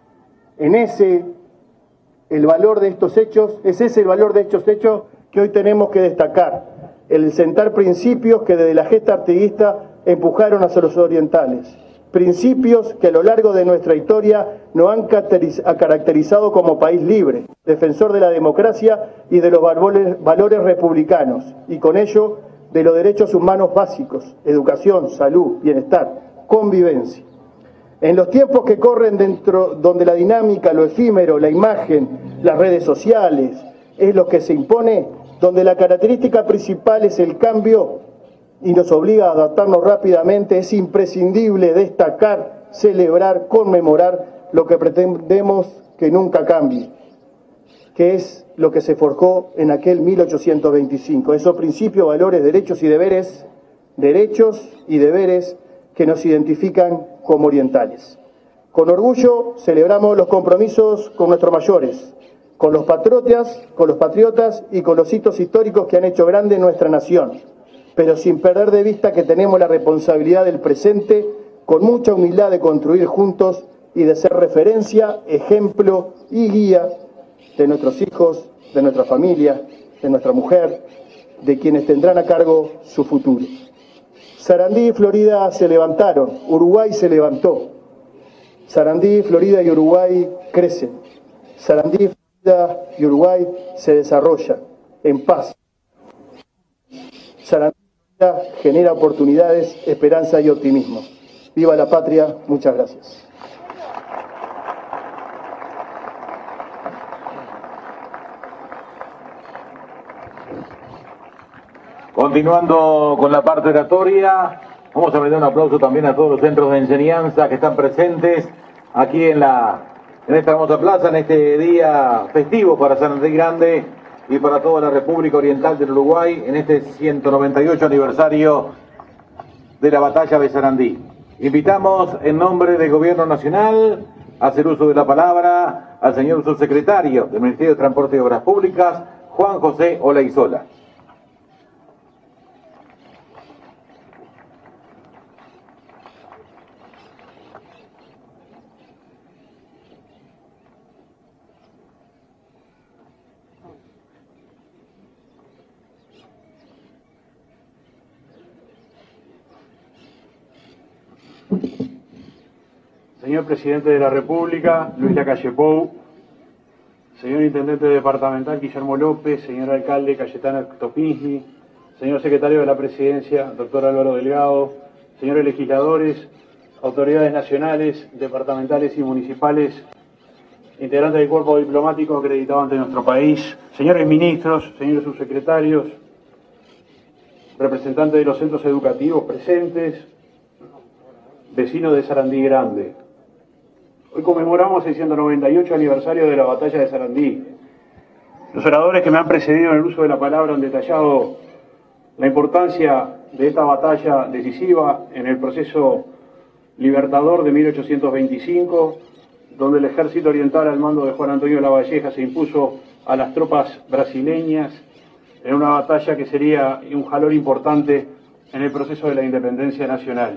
P: En ese, el valor de estos hechos, es ese el valor de estos hechos que hoy tenemos que destacar, el sentar principios que desde la gesta artiguista empujaron hacia los orientales, principios que a lo largo de nuestra historia nos han caracterizado como país libre, defensor de la democracia y de los valores, valores republicanos, y con ello de los derechos humanos básicos, educación, salud, bienestar, convivencia. En los tiempos que corren dentro, donde la dinámica, lo efímero, la imagen, las redes sociales, es lo que se impone, donde la característica principal es el cambio y nos obliga a adaptarnos rápidamente, es imprescindible destacar, celebrar, conmemorar lo que pretendemos que nunca cambie, que es lo que se forjó en aquel mil ochocientos veinticinco, esos principios, valores, derechos y deberes, derechos y deberes que nos identifican como orientales. Con orgullo celebramos los compromisos con nuestros mayores, con los patriotas, con los patriotas y con los hitos históricos que han hecho grande nuestra nación, pero sin perder de vista que tenemos la responsabilidad del presente, con mucha humildad de construir juntos y de ser referencia, ejemplo y guía de nuestros hijos, de nuestra familia, de nuestra mujer, de quienes tendrán a cargo su futuro. Sarandí y Florida se levantaron, Uruguay se levantó. Sarandí, Florida y Uruguay crecen. Sarandí, Florida y Uruguay se desarrollan en paz. Sarandí genera oportunidades, esperanza y optimismo. ¡Viva la patria! Muchas gracias.
O: Continuando con la parte oratoria, vamos a brindar un aplauso también a todos los centros de enseñanza que están presentes aquí en, la, en esta hermosa plaza, en este día festivo para Sarandí Grande y para toda la República Oriental del Uruguay, en este ciento noventa y ocho aniversario de la batalla de Sarandí. Invitamos en nombre del Gobierno Nacional a hacer uso de la palabra al señor subsecretario del Ministerio de Transporte y Obras Públicas, Juan José Olaizola.
Q: Señor Presidente de la República, Luis Lacalle Pou, señor Intendente Departamental Guillermo López, señor Alcalde Cayetano Topinski, señor Secretario de la Presidencia, doctor Álvaro Delgado, señores legisladores, autoridades nacionales, departamentales y municipales, integrantes del cuerpo diplomático acreditado ante nuestro país, señores ministros, señores subsecretarios, representantes de los centros educativos presentes, vecinos de Sarandí Grande. Hoy conmemoramos el ciento noventa y ocho aniversario de la batalla de Sarandí. Los oradores que me han precedido en el uso de la palabra han detallado la importancia de esta batalla decisiva en el proceso libertador de mil ochocientos veinticinco, donde el ejército oriental al mando de Juan Antonio Lavalleja se impuso a las tropas brasileñas en una batalla que sería un jalón importante en el proceso de la independencia nacional.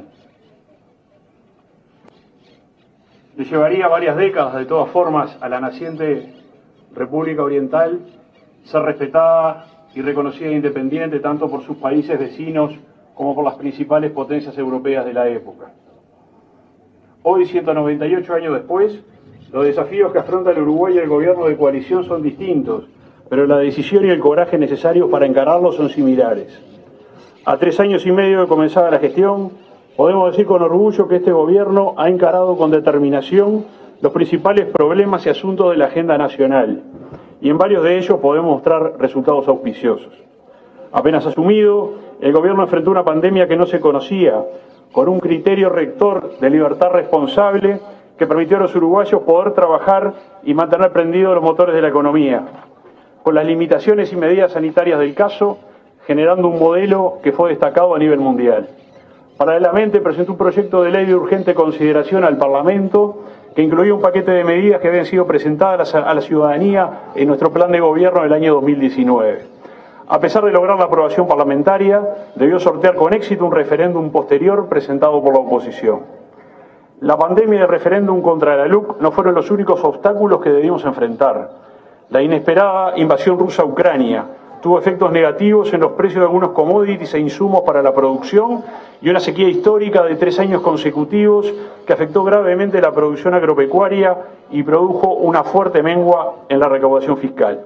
Q: Le llevaría varias décadas, de todas formas, a la naciente República Oriental ser respetada y reconocida e independiente tanto por sus países vecinos como por las principales potencias europeas de la época. Hoy, ciento noventa y ocho años después, los desafíos que afronta el Uruguay y el gobierno de coalición son distintos, pero la decisión y el coraje necesarios para encararlos son similares. A tres años y medio de comenzada la gestión, podemos decir con orgullo que este gobierno ha encarado con determinación los principales problemas y asuntos de la agenda nacional, y en varios de ellos podemos mostrar resultados auspiciosos. Apenas asumido, el gobierno enfrentó una pandemia que no se conocía, con un criterio rector de libertad responsable que permitió a los uruguayos poder trabajar y mantener prendidos los motores de la economía, con las limitaciones y medidas sanitarias del caso, generando un modelo que fue destacado a nivel mundial. Paralelamente presentó un proyecto de ley de urgente consideración al Parlamento que incluía un paquete de medidas que habían sido presentadas a la ciudadanía en nuestro plan de gobierno del año dos mil diecinueve. A pesar de lograr la aprobación parlamentaria, debió sortear con éxito un referéndum posterior presentado por la oposición. La pandemia y el referéndum contra la L U C no fueron los únicos obstáculos que debimos enfrentar. La inesperada invasión rusa a Ucrania tuvo efectos negativos en los precios de algunos commodities e insumos para la producción y una sequía histórica de tres años consecutivos que afectó gravemente la producción agropecuaria y produjo una fuerte mengua en la recaudación fiscal.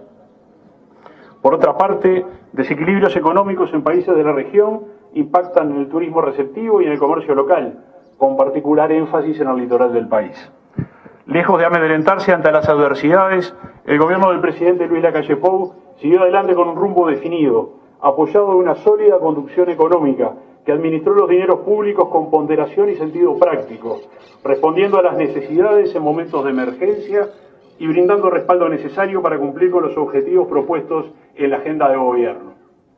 Q: Por otra parte, desequilibrios económicos en países de la región impactan en el turismo receptivo y en el comercio local, con particular énfasis en el litoral del país. Lejos de amedrentarse ante las adversidades, el gobierno del presidente Luis Lacalle Pou siguió adelante con un rumbo definido, apoyado en una sólida conducción económica que administró los dineros públicos con ponderación y sentido práctico, respondiendo a las necesidades en momentos de emergencia y brindando el respaldo necesario para cumplir con los objetivos propuestos en la agenda de gobierno.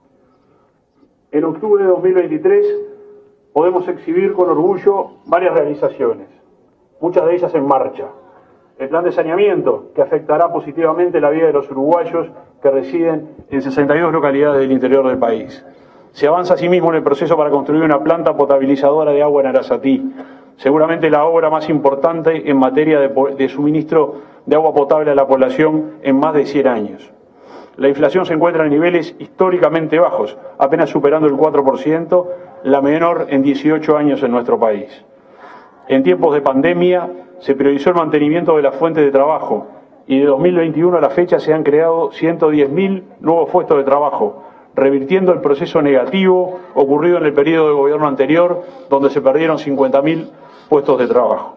Q: En octubre de dos mil veintitrés podemos exhibir con orgullo varias realizaciones. muchas de ellas en marcha. El plan de saneamiento, que afectará positivamente la vida de los uruguayos que residen en sesenta y dos localidades del interior del país. Se avanza asimismo en el proceso para construir una planta potabilizadora de agua en Arasatí, seguramente la obra más importante en materia de, de suministro de agua potable a la población en más de cien años. La inflación se encuentra en niveles históricamente bajos, apenas superando el cuatro por ciento, la menor en dieciocho años en nuestro país. En tiempos de pandemia se priorizó el mantenimiento de las fuentes de trabajo y de dos mil veintiuno a la fecha se han creado ciento diez mil nuevos puestos de trabajo, revirtiendo el proceso negativo ocurrido en el periodo de gobierno anterior, donde se perdieron cincuenta mil puestos de trabajo.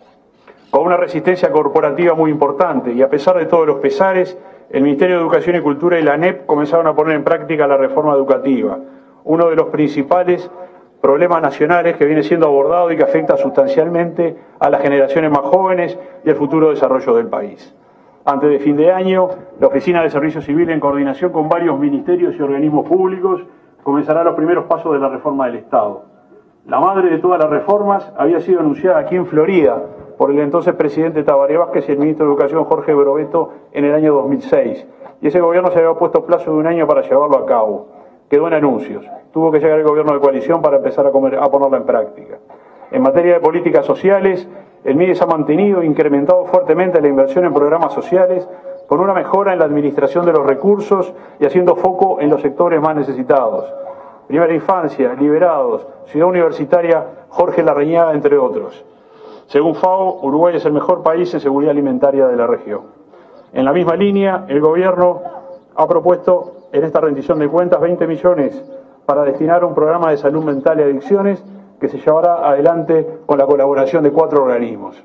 Q: Con una resistencia corporativa muy importante y a pesar de todos los pesares, el Ministerio de Educación y Cultura y la A N E P comenzaron a poner en práctica la reforma educativa, uno de los principales problemas nacionales que viene siendo abordado y que afecta sustancialmente a las generaciones más jóvenes y el futuro desarrollo del país. Antes de fin de año, la Oficina de Servicio Civil, en coordinación con varios ministerios y organismos públicos, comenzará los primeros pasos de la reforma del Estado. La madre de todas las reformas había sido anunciada aquí en Florida por el entonces presidente Tabaré Vázquez y el ministro de Educación Jorge Brovetto en el año dos mil seis. Y ese gobierno se había puesto plazo de un año para llevarlo a cabo. Quedó en anuncios. Tuvo que llegar el gobierno de coalición para empezar a, comer, a ponerla en práctica. En materia de políticas sociales, el M I D E S ha mantenido e incrementado fuertemente la inversión en programas sociales, con una mejora en la administración de los recursos y haciendo foco en los sectores más necesitados. Primera infancia, liberados, Ciudad Universitaria, Jorge Larrañaga, entre otros. Según FAO, Uruguay es el mejor país en seguridad alimentaria de la región. En la misma línea, el gobierno ha propuesto en esta rendición de cuentas veinte millones para destinar a un programa de salud mental y adicciones que se llevará adelante con la colaboración de cuatro organismos.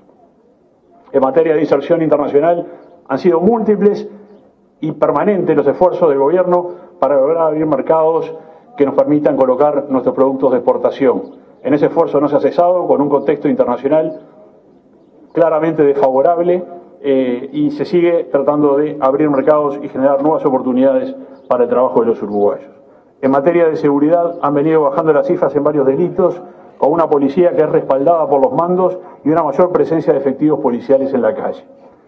Q: En materia de inserción internacional, han sido múltiples y permanentes los esfuerzos del gobierno para lograr abrir mercados que nos permitan colocar nuestros productos de exportación. En ese esfuerzo no se ha cesado, con un contexto internacional claramente desfavorable, eh, y se sigue tratando de abrir mercados y generar nuevas oportunidades para el trabajo de los uruguayos. En materia de seguridad han venido bajando las cifras en varios delitos, con una policía que es respaldada por los mandos y una mayor presencia de efectivos policiales en la calle.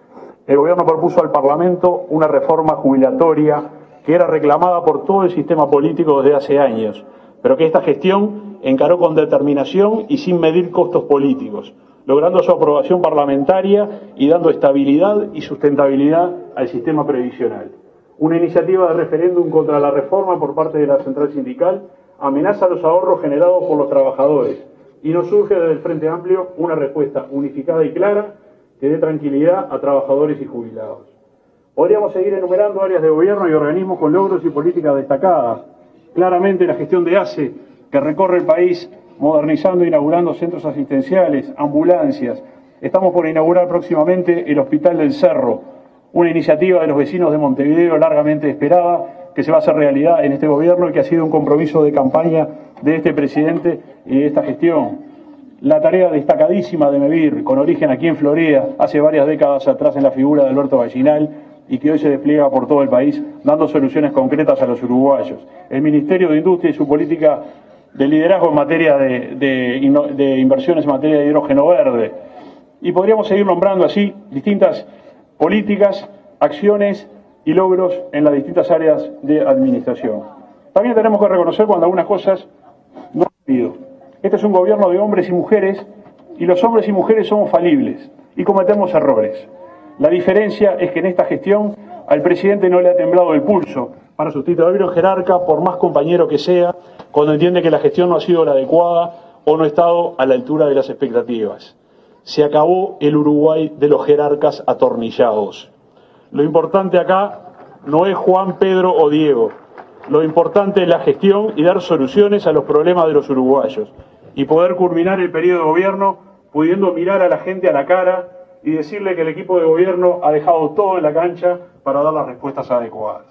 Q: El gobierno propuso al Parlamento una reforma jubilatoria que era reclamada por todo el sistema político desde hace años, pero que esta gestión encaró con determinación y sin medir costos políticos, logrando su aprobación parlamentaria y dando estabilidad y sustentabilidad al sistema previsional. Una iniciativa de referéndum contra la reforma por parte de la central sindical amenaza los ahorros generados por los trabajadores y no surge desde el Frente Amplio una respuesta unificada y clara que dé tranquilidad a trabajadores y jubilados. Podríamos seguir enumerando áreas de gobierno y organismos con logros y políticas destacadas. Claramente la gestión de ACE, que recorre el país modernizando e inaugurando centros asistenciales, ambulancias. Estamos por inaugurar próximamente el Hospital del Cerro, una iniciativa de los vecinos de Montevideo largamente esperada, que se va a hacer realidad en este gobierno y que ha sido un compromiso de campaña de este presidente y de esta gestión. La tarea destacadísima de MEVIR, con origen aquí en Florida, hace varias décadas atrás en la figura de Alberto Gallinal, y que hoy se despliega por todo el país, dando soluciones concretas a los uruguayos. El Ministerio de Industria y su política de liderazgo en materia de, de, de inversiones en materia de hidrógeno verde. Y podríamos seguir nombrando así distintas políticas, acciones y logros en las distintas áreas de administración. También tenemos que reconocer cuando algunas cosas no han ido. Este es un gobierno de hombres y mujeres, y los hombres y mujeres somos falibles y cometemos errores. La diferencia es que en esta gestión al presidente no le ha temblado el pulso para sustituir a un jerarca, por más compañero que sea, cuando entiende que la gestión no ha sido la adecuada o no ha estado a la altura de las expectativas. Se acabó el Uruguay de los jerarcas atornillados. Lo importante acá no es Juan, Pedro o Diego. Lo importante es la gestión y dar soluciones a los problemas de los uruguayos. Y poder culminar el periodo de gobierno pudiendo mirar a la gente a la cara y decirle que el equipo de gobierno ha dejado todo en la cancha para dar las respuestas adecuadas.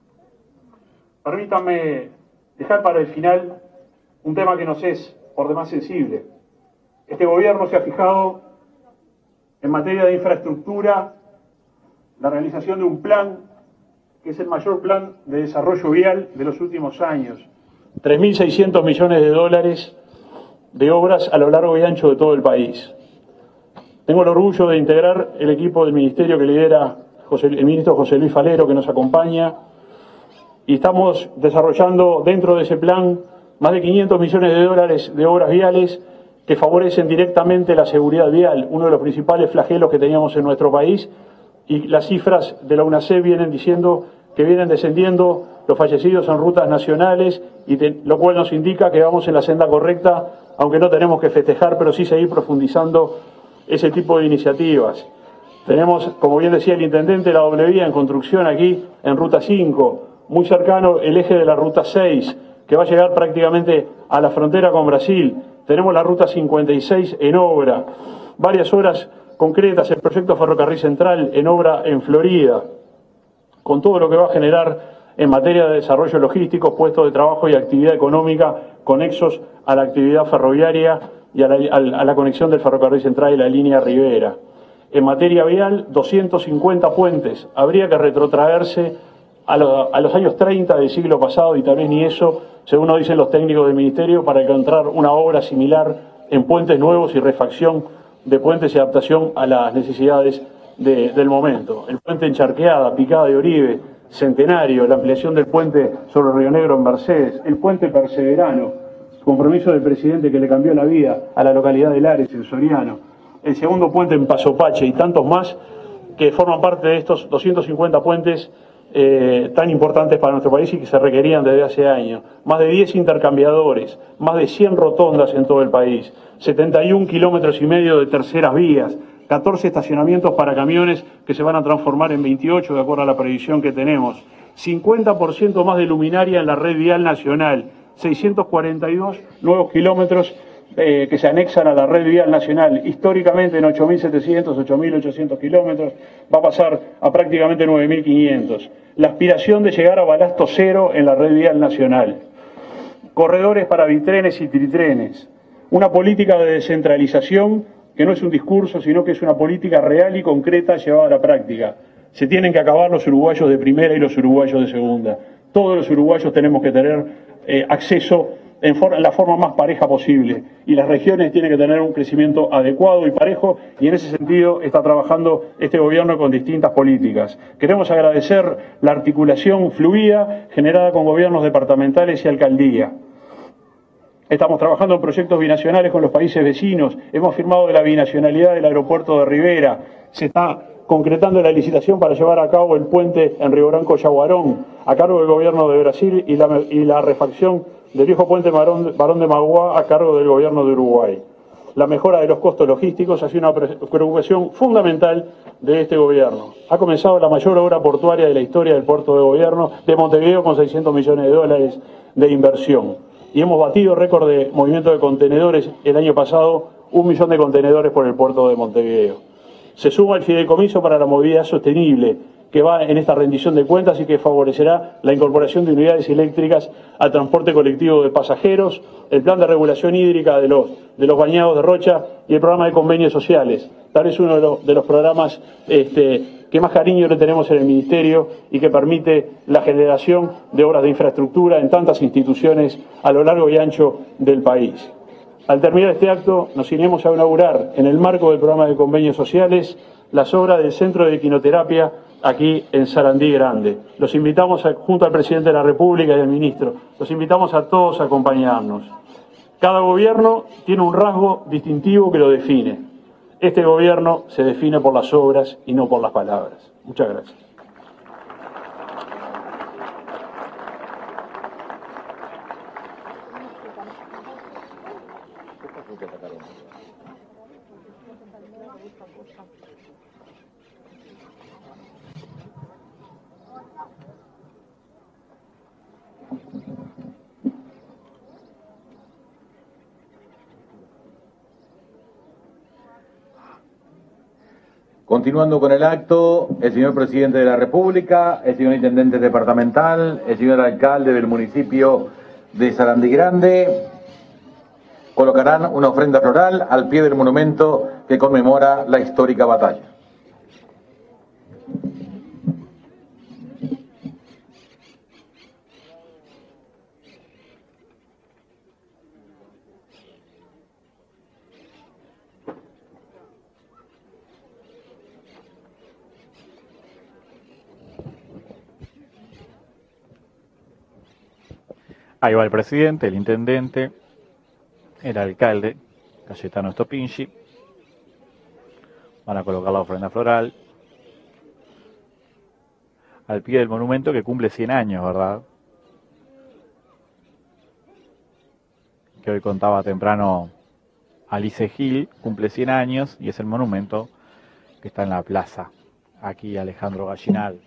Q: Permítanme dejar para el final un tema que nos es por demás sensible. Este gobierno se ha fijado en materia de infraestructura la realización de un plan que es el mayor plan de desarrollo vial de los últimos años. tres mil seiscientos millones de dólares de obras a lo largo y ancho de todo el país. Tengo el orgullo de integrar el equipo del ministerio que lidera José, el ministro José Luis Falero, que nos acompaña, y estamos desarrollando dentro de ese plan más de quinientos millones de dólares de obras viales que favorecen directamente la seguridad vial, uno de los principales flagelos que teníamos en nuestro país, y las cifras de la UNACEF vienen diciendo que vienen descendiendo los fallecidos en rutas nacionales, y de, lo cual nos indica que vamos en la senda correcta, aunque no tenemos que festejar, pero sí seguir profundizando ese tipo de iniciativas. Tenemos, como bien decía el intendente, la doble vía en construcción aquí en Ruta cinco, muy cercano el eje de la Ruta seis, que va a llegar prácticamente a la frontera con Brasil. Tenemos la Ruta cincuenta y seis en obra, varias obras concretas, el proyecto Ferrocarril Central en obra en Florida, con todo lo que va a generar en materia de desarrollo logístico, puestos de trabajo y actividad económica conexos a la actividad ferroviaria y a la, a la conexión del Ferrocarril Central y la línea Rivera. En materia vial, doscientos cincuenta puentes. Habría que retrotraerse a, lo, a los años treinta del siglo pasado, y tal vez ni eso, según nos dicen los técnicos del Ministerio, para encontrar una obra similar en puentes nuevos y refacción de puentes y adaptación a las necesidades de, del momento. El puente Encharqueada, Picada de Oribe, Centenario, la ampliación del puente sobre Río Negro en Mercedes, el puente Perseverano, compromiso del presidente que le cambió la vida a la localidad de Lares, en Soriano, el segundo puente en Pasopache y tantos más que forman parte de estos doscientos cincuenta puentes eh, tan importantes para nuestro país y que se requerían desde hace años. Más de diez intercambiadores, más de cien rotondas en todo el país, setenta y un kilómetros y medio de terceras vías, catorce estacionamientos para camiones que se van a transformar en veintiocho de acuerdo a la previsión que tenemos, cincuenta por ciento más de luminaria en la red vial nacional, seiscientos cuarenta y dos nuevos kilómetros eh, que se anexan a la red vial nacional. Históricamente en ocho mil setecientos, ocho mil ochocientos kilómetros, va a pasar a prácticamente nueve mil quinientos. La aspiración de llegar a balasto cero en la red vial nacional. Corredores para bitrenes y tritrenes. Una política de descentralización que no es un discurso, sino que es una política real y concreta llevada a la práctica. Se tienen que acabar los uruguayos de primera y los uruguayos de segunda. Todos los uruguayos tenemos que tener eh, acceso en for la forma más pareja posible, y las regiones tienen que tener un crecimiento adecuado y parejo, y en ese sentido está trabajando este gobierno con distintas políticas. Queremos agradecer la articulación fluida generada con gobiernos departamentales y alcaldía. Estamos trabajando en proyectos binacionales con los países vecinos, hemos firmado de la binacionalidad del aeropuerto de Rivera, se está concretando la licitación para llevar a cabo el puente en Río Branco Yaguarón, a cargo del gobierno de Brasil, y la, y la refacción del viejo puente Barón, Barón de Magua a cargo del gobierno de Uruguay. La mejora de los costos logísticos ha sido una preocupación fundamental de este gobierno. Ha comenzado la mayor obra portuaria de la historia del puerto de gobierno de Montevideo con seiscientos millones de dólares de inversión. Y hemos batido récord de movimiento de contenedores el año pasado, un millón de contenedores por el puerto de Montevideo. Se suma el fideicomiso para la movilidad sostenible, que va en esta rendición de cuentas y que favorecerá la incorporación de unidades eléctricas al transporte colectivo de pasajeros, el plan de regulación hídrica de los, de los bañados de Rocha y el programa de convenios sociales. Tal vez uno de los, de los programas este, que más cariño le tenemos en el Ministerio y que permite la generación de obras de infraestructura en tantas instituciones a lo largo y ancho del país. Al terminar este acto, nos iremos a inaugurar, en el marco del programa de convenios sociales, las obras del Centro de Equinoterapia aquí en Sarandí Grande. Los invitamos, a, junto al Presidente de la República y al Ministro, los invitamos a todos a acompañarnos. Cada gobierno tiene un rasgo distintivo que lo define. Este gobierno se define por las obras y no por las palabras. Muchas gracias.
O: Continuando con el acto, el señor Presidente de la República, el señor Intendente Departamental, el señor Alcalde del municipio de Sarandí Grande colocarán una ofrenda floral al pie del monumento que conmemora la histórica batalla.
N: Ahí va el presidente, el intendente, el alcalde, Cayetano Stopinci. Van a colocar la ofrenda floral al pie del monumento que cumple cien años, ¿verdad? Que hoy contaba temprano Alice Gil, cumple cien años y es el monumento que está en la plaza, aquí Alejandro Gallinal.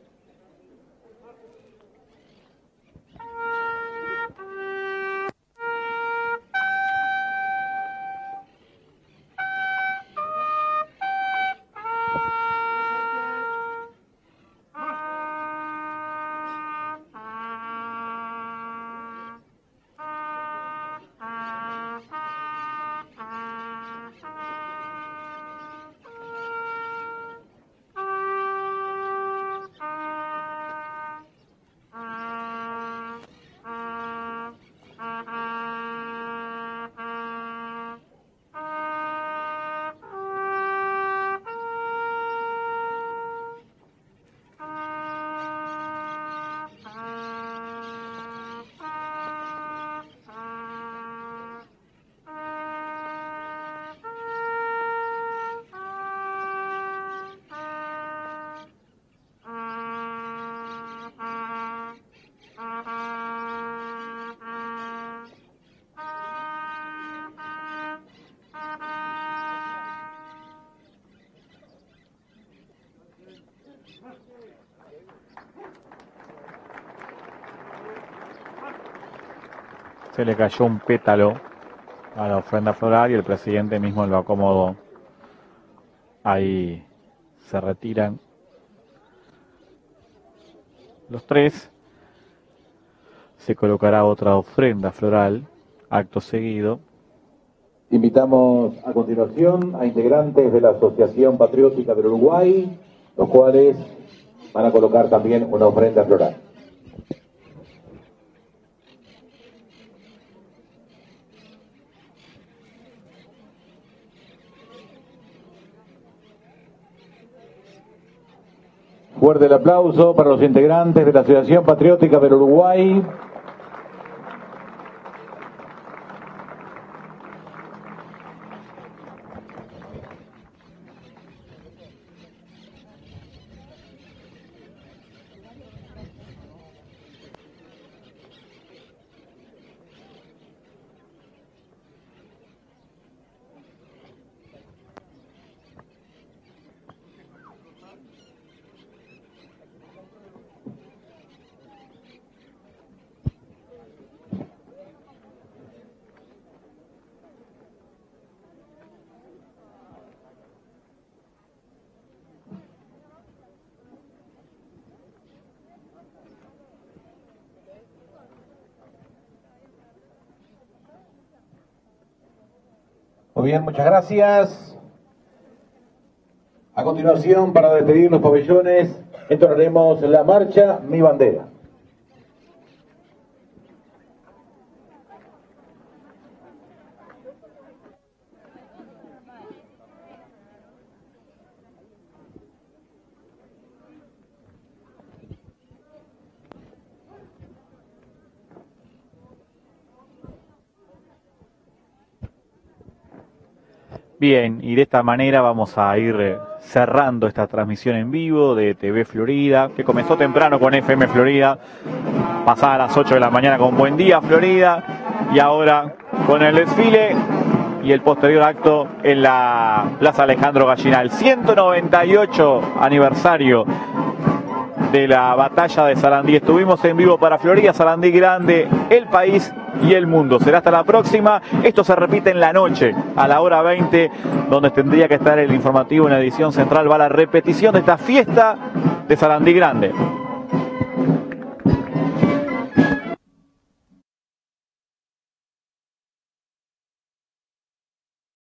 N: Se le cayó un pétalo a la ofrenda floral y el presidente mismo lo acomodó. Ahí se retiran los tres. Se colocará otra ofrenda floral, acto seguido.
O: Invitamos a continuación a integrantes de la Asociación Patriótica del Uruguay, los cuales van a colocar también una ofrenda floral. Fuerte el aplauso para los integrantes de la Asociación Patriótica del Uruguay. Muy bien, muchas gracias. A continuación, para despedir los pabellones, entonaremos la marcha Mi Bandera.
N: Bien, y de esta manera vamos a ir cerrando esta transmisión en vivo de T V Florida, que comenzó temprano con F M Florida, pasada a las ocho de la mañana con Buen Día Florida, y ahora con el desfile y el posterior acto en la Plaza Alejandro Gallinal. ciento noventa y ocho aniversario de la batalla de Sarandí. Estuvimos en vivo para Florida, Sarandí Grande, el país y el mundo. Será hasta la próxima. Esto se repite en la noche, a la hora veinte, donde tendría que estar el informativo en la edición central. Va la repetición de esta fiesta de Sarandí Grande.